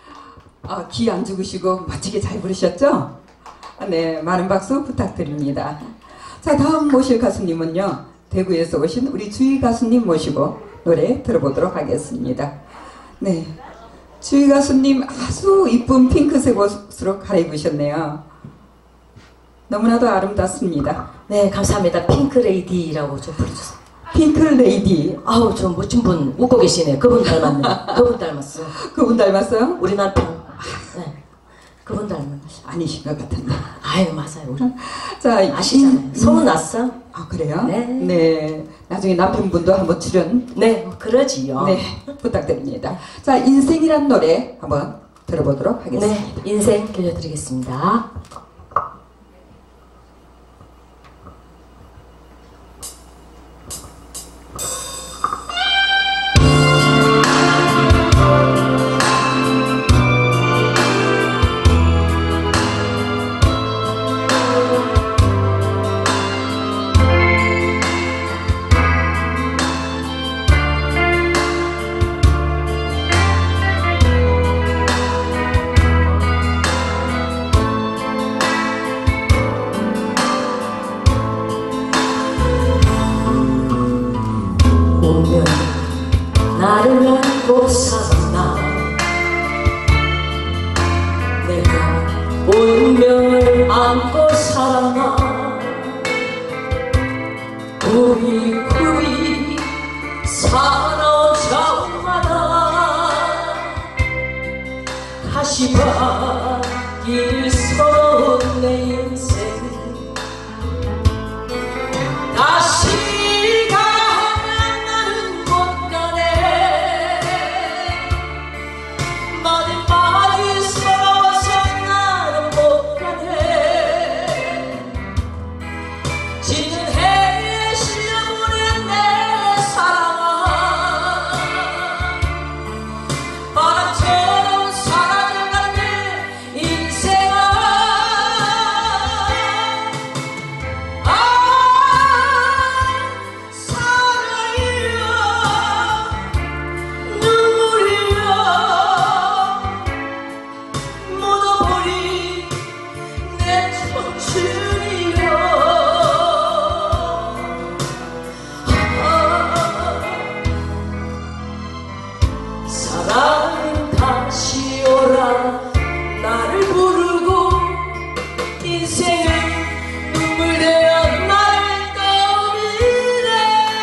기 안 죽으시고 멋지게 잘 부르셨죠? 네, 많은 박수 부탁드립니다. 자, 다음 모실 가수님은요, 대구에서 오신 우리 주희 가수님 모시고 노래 들어보도록 하겠습니다. 네, 주희 가수님 아주 이쁜 핑크색 옷으로 갈아입으셨네요. 너무나도 아름답습니다. 네, 감사합니다. 핑크레이디라고 좀 불러주세요. 핑크레이디. 아우, 저 멋진 분 웃고 계시네. 그분 닮았네. 그분 닮았어. 그분 닮았어요? 우리 남편. 네, 그분 닮았네. 아니신 것 같은데. 아유, 맞아요. 우리. 자, 아시잖아요. 소문 났어? 아, 그래요? 네. 네. 나중에 남편분도 한번 출연. 네, 뭐 그러지요. 네, 부탁드립니다. 자, 인생이란 노래 한번 들어보도록 하겠습니다. 네, 인생 들려드리겠습니다. 나를 안고 살았나. 내가 운명을 안고 살았나. 구리구리 살아오자마자 다시 바뀔 서러운 내 인생. 다시 가면 나는 못 가네. 마지막이 서러워서 나는 못 가네. 지는 해에 실려보낸 내 사랑아, 바람처럼 사라져간 내 인생아. 사랑이여 눈물이여 묻어버린 내 청춘이여. 사랑은 다시 오라 나를 부르고 인생은 눈물 되어 나를 떠오르네.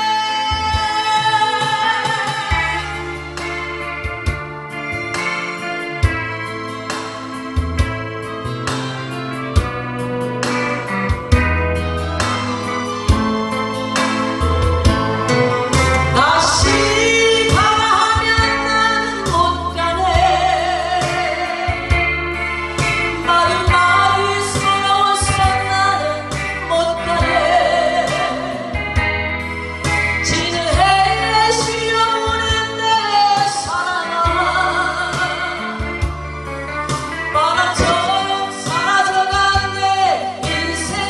다시 가면 나는 못 가네. 마지막이 서러워서 나는 못 가네. 지는 해에 실려보낸 내 사랑아, 바람처럼 사라져간 내 인생아.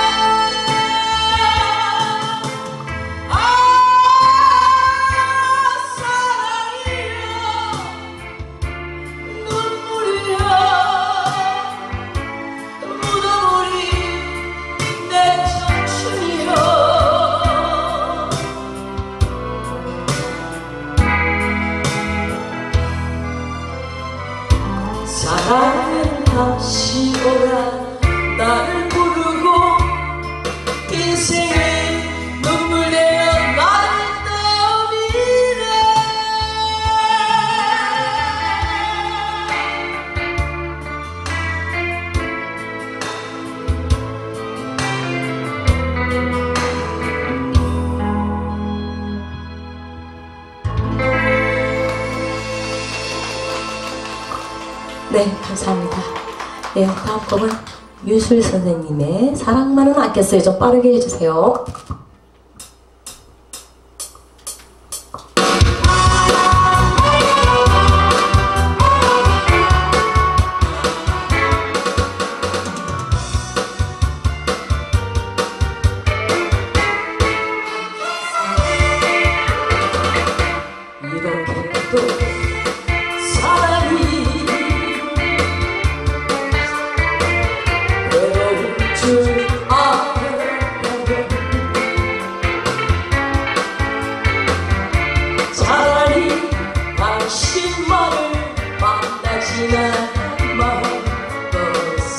사랑이여 눈물이여 묻어버린 내 청춘이여. 사랑은 다시 오라 나를 부르고 인생은 눈물 내어 나를 떠미네. 네, 감사합니다. 네, 다음 곡은 유술 선생님의 사랑만은 아꼈어요. 좀 빠르게 해주세요. 이렇게도 사랑이 외로운 줄 알았다면 차라리 당신만을 만나지나 마음껏어.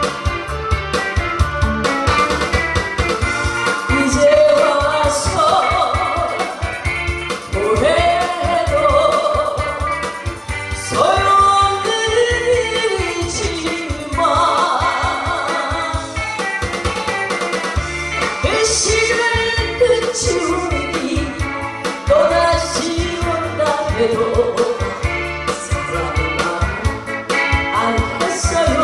이제 와서 후회해도 소용없는 일이지만 그 시간을 그치우니 또다시 온다 해도 사랑은 안 했어요.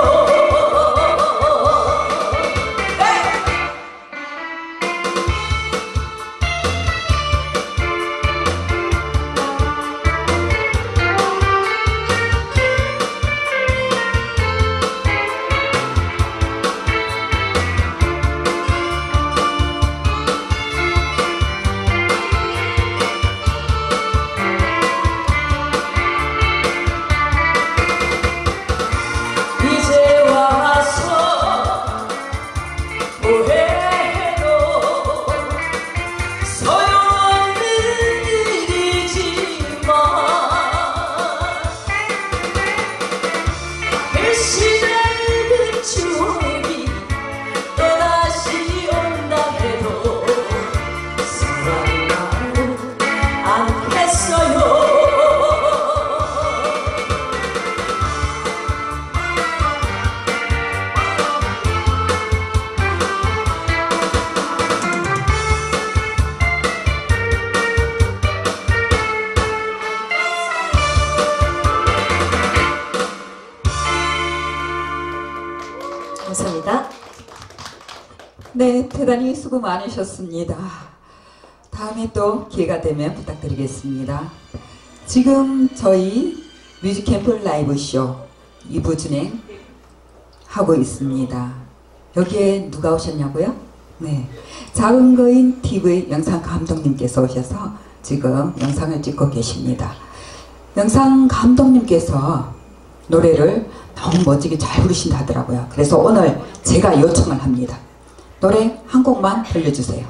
네, 대단히 수고 많으셨습니다. 다음에 또 기회가 되면 부탁드리겠습니다. 지금 저희 뮤직캠프 라이브쇼 2부 진행하고 있습니다. 여기에 누가 오셨냐고요? 네, 작은 거인 TV 영상 감독님께서 오셔서 지금 영상을 찍고 계십니다. 영상 감독님께서 노래를 너무 멋지게 잘 부르신다더라고요. 그래서 오늘 제가 요청을 합니다. 노래 한 곡만 들려주세요.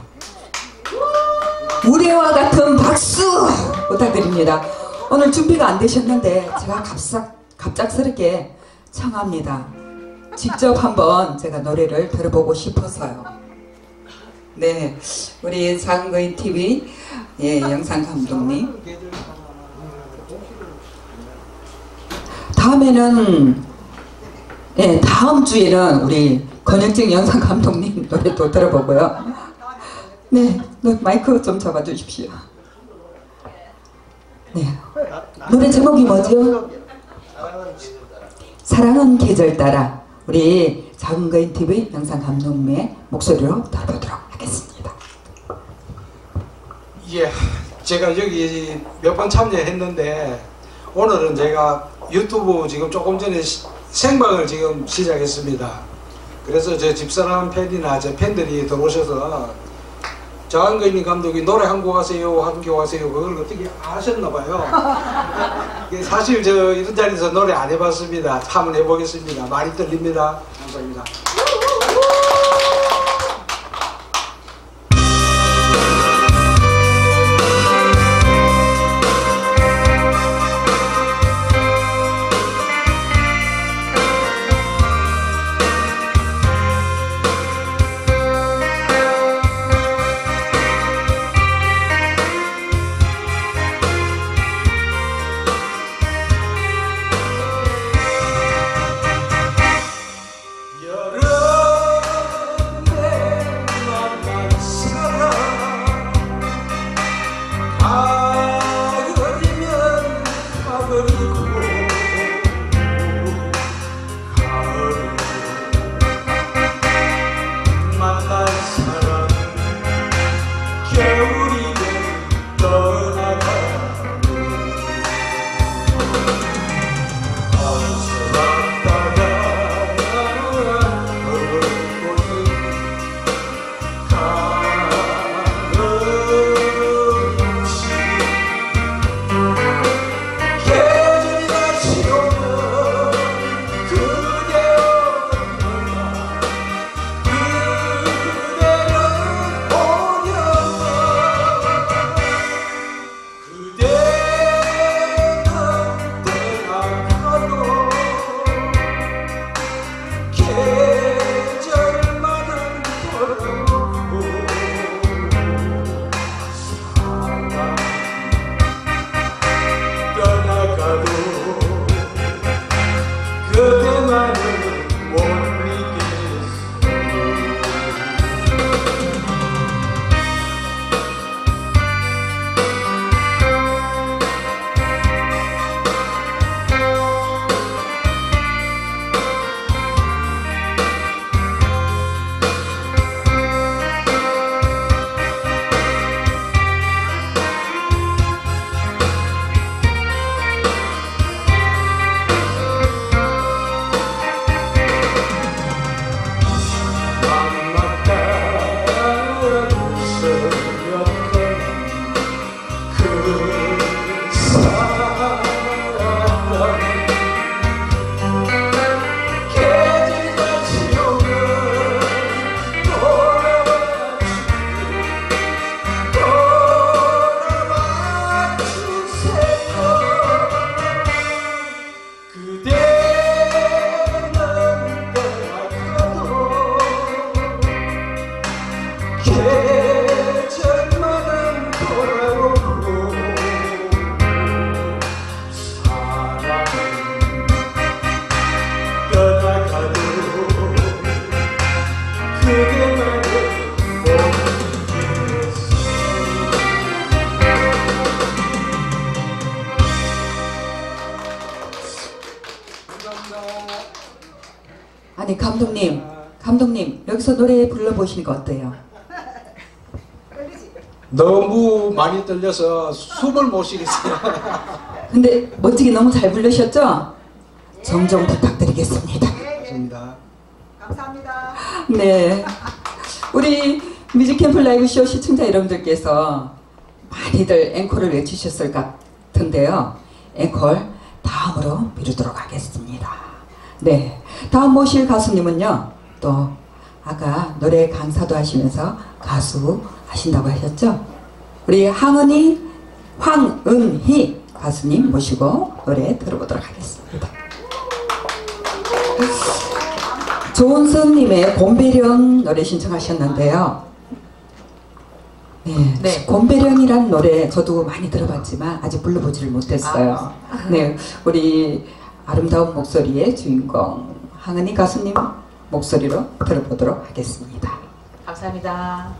우레와 같은 박수 부탁드립니다. 오늘 준비가 안 되셨는데 제가 갑작스럽게 청합니다. 직접 한번 제가 노래를 들어보고 싶어서요. 네, 우리 작은 거인 TV 예, 영상 감독님. 다음에는 예, 다음 주에는 우리 권혁정 영상 감독님 노래도 들어보고요. 네, 마이크 좀 잡아주십시오. 네, 노래 제목이 뭐죠? 사랑은 계절 따라. 우리 작은 거인 TV 영상 감독님의 목소리로 들어보도록 하겠습니다. 예, 제가 여기 몇 번 참여했는데 오늘은 제가 유튜브 지금 조금 전에 생방을 지금 시작했습니다. 그래서 제 집사람 팬이나 제 팬들이 들어오셔서 작은 거인 감독이 노래 한 곡 하세요, 한 곡 하세요. 그걸 어떻게 아셨나봐요. 사실 저 이런 자리에서 노래 안 해봤습니다. 한번 해보겠습니다. 많이 떨립니다. 감사합니다. 아니 감독님 감독님 여기서 노래 불러보시니까 어때요? 너무 많이 떨려서 숨을 못 쉬겠어요. 근데 멋지게 너무 잘 부르셨죠? 정정 부탁드리겠습니다. 감사합니다. 감사합니다. 네, 우리 뮤직캠프 라이브쇼 시청자 여러분들께서 많이들 앵콜을 외치셨을 것 같은데요. 앵콜 다음으로 미루도록 하겠습니다. 네, 다음 모실 가수님은요. 또 아까 노래 강사도 하시면서 가수 하신다고 하셨죠? 우리 황은희 가수님 모시고 노래 들어보도록 하겠습니다. 조은성님의 곰배령 노래 신청하셨는데요. 네, 곰배령이란 노래 저도 많이 들어봤지만 아직 불러보지를 못했어요. 네, 우리 아름다운 목소리의 주인공 황은희 가수님 목소리로 들어보도록 하겠습니다. 감사합니다.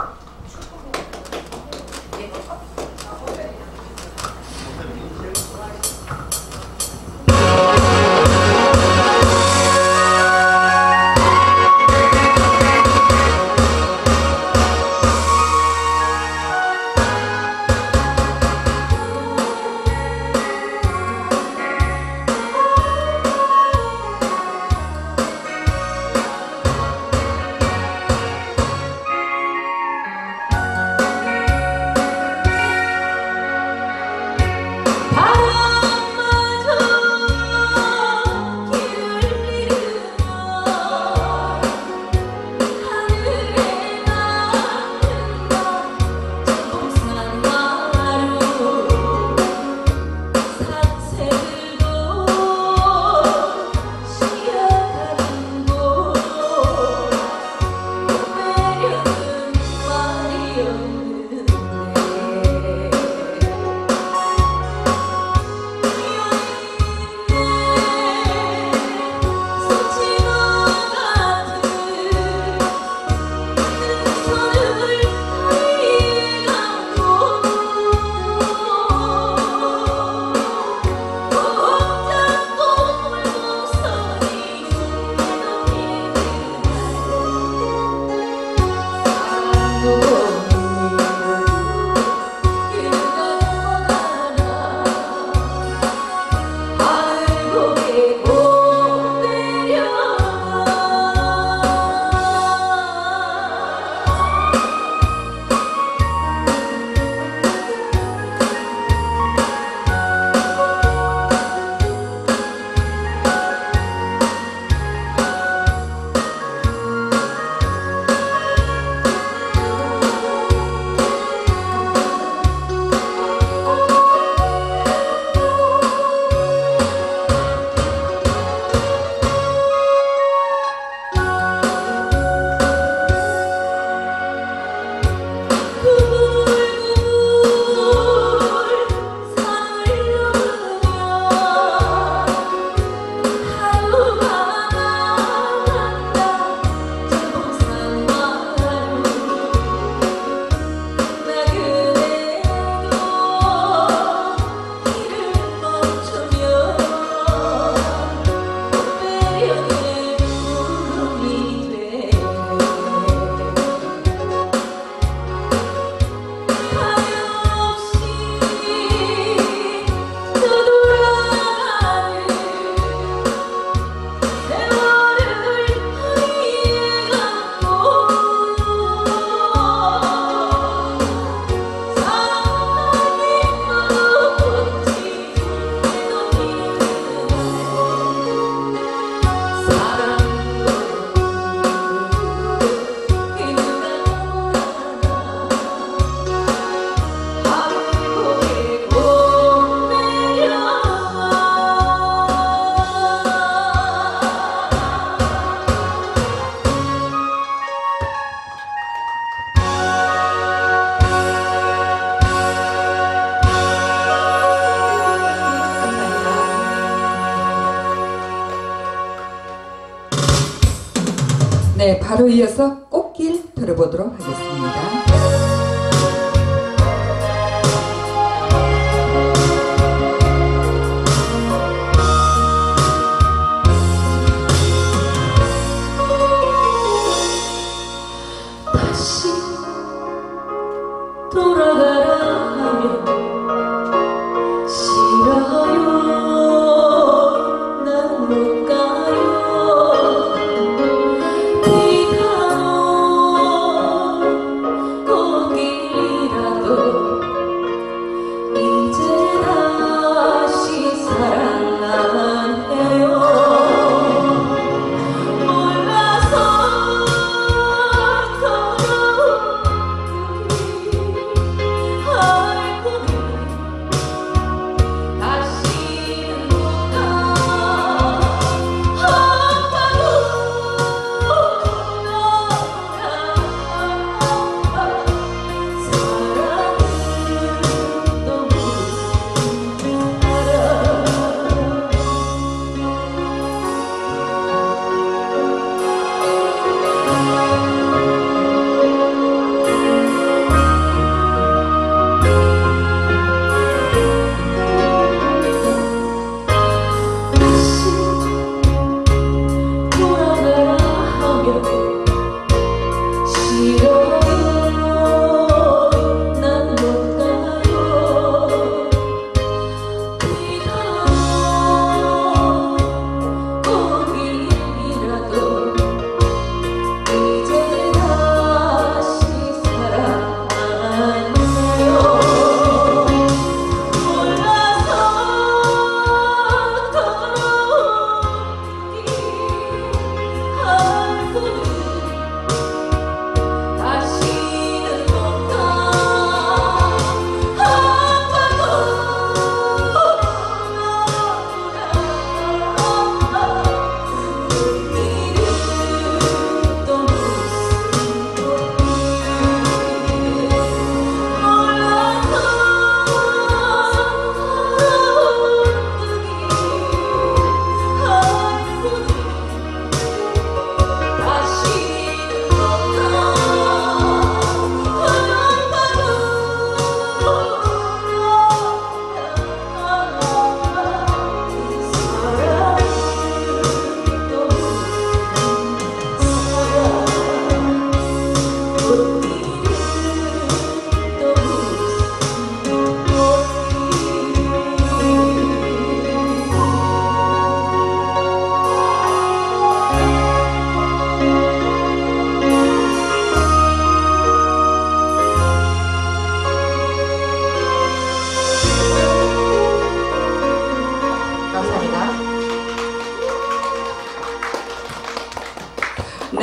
네, 바로 이어서 꽃길 들어보도록 하겠습니다.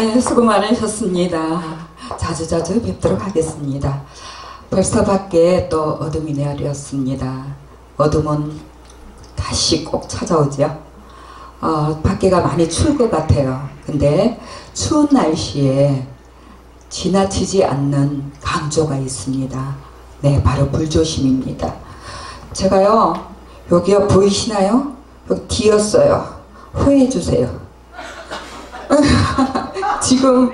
네, 수고 많으셨습니다. 자주자주 뵙도록 하겠습니다. 벌써 밖에 또 어둠이 내렸습니다. 어둠은 다시 꼭 찾아오죠. 밖에가 많이 추울 것 같아요. 근데 추운 날씨에 지나치지 않는 강조가 있습니다. 네, 바로 불조심입니다. 제가요, 여기요 보이시나요? 여기 뒤였어요. 후회해 주세요. 지금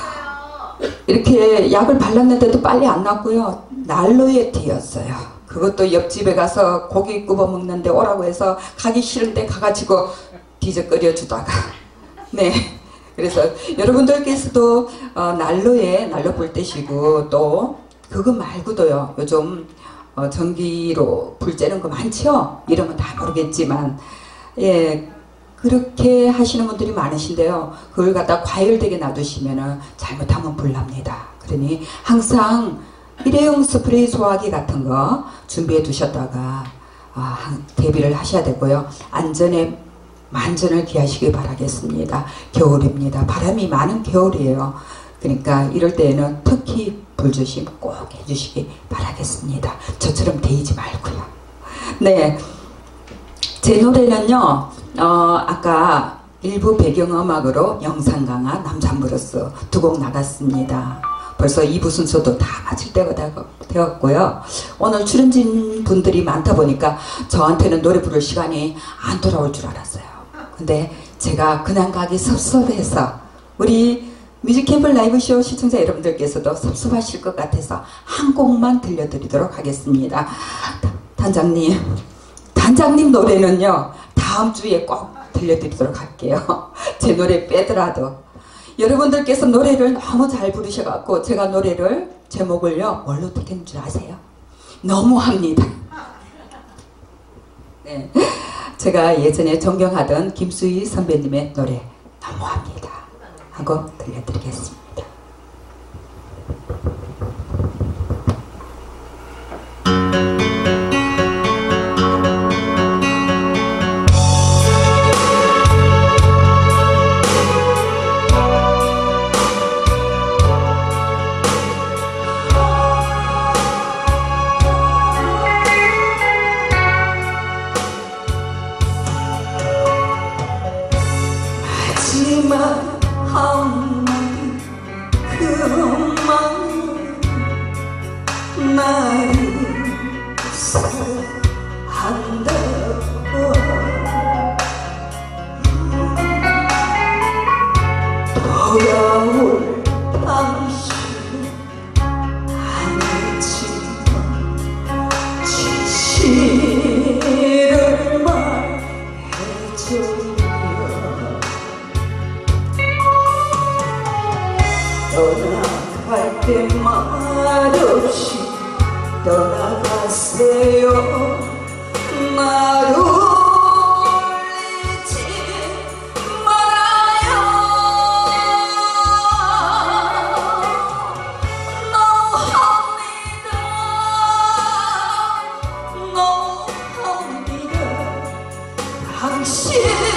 이렇게 약을 발랐는데도 빨리 안 났고요. 난로에 뒤였어요. 그것도 옆집에 가서 고기 구워 먹는데 오라고 해서 가기 싫은데 가가지고 뒤적거려 주다가 네. 그래서 여러분들께서도 난로 불 때시고 또 그거 말고도요. 요즘 전기로 불 쬐는 거 많죠? 이러면 다 모르겠지만 예. 그렇게 하시는 분들이 많으신데요. 그걸 갖다 과열되게 놔두시면 잘못하면 불납니다. 그러니 항상 일회용 스프레이 소화기 같은 거 준비해 두셨다가 대비를 하셔야 되고요. 안전에 만전을 기하시길 바라겠습니다. 겨울입니다. 바람이 많은 겨울이에요. 그러니까 이럴 때에는 특히 불조심 꼭 해주시기 바라겠습니다. 저처럼 데이지 말고요. 네, 제 노래는요. 아까 일부 배경음악으로 영상 강화 남산 브루스 두 곡 나갔습니다. 벌써 2부 순서도 다 마칠 때가 되었고요. 오늘 출연진 분들이 많다 보니까 저한테는 노래 부를 시간이 안 돌아올 줄 알았어요. 근데 제가 그냥 가기 섭섭해서 우리 뮤직캠프 라이브쇼 시청자 여러분들께서도 섭섭하실 것 같아서 한 곡만 들려드리도록 하겠습니다. 단장님 노래는요. 다음 주에 꼭 들려드리도록 할게요. 제 노래 빼더라도. 여러분들께서 노래를 너무 잘 부르셔갖고 제가 노래를 제목을요. 뭘로 택했는 줄 아세요? 너무합니다. 네, 제가 예전에 존경하던 김수희 선배님의 노래 너무합니다 하고 들려드리겠습니다. 떠나갈 때 말없이 떠나가세요. 나를 잊지 말아요. 너합니다. 당신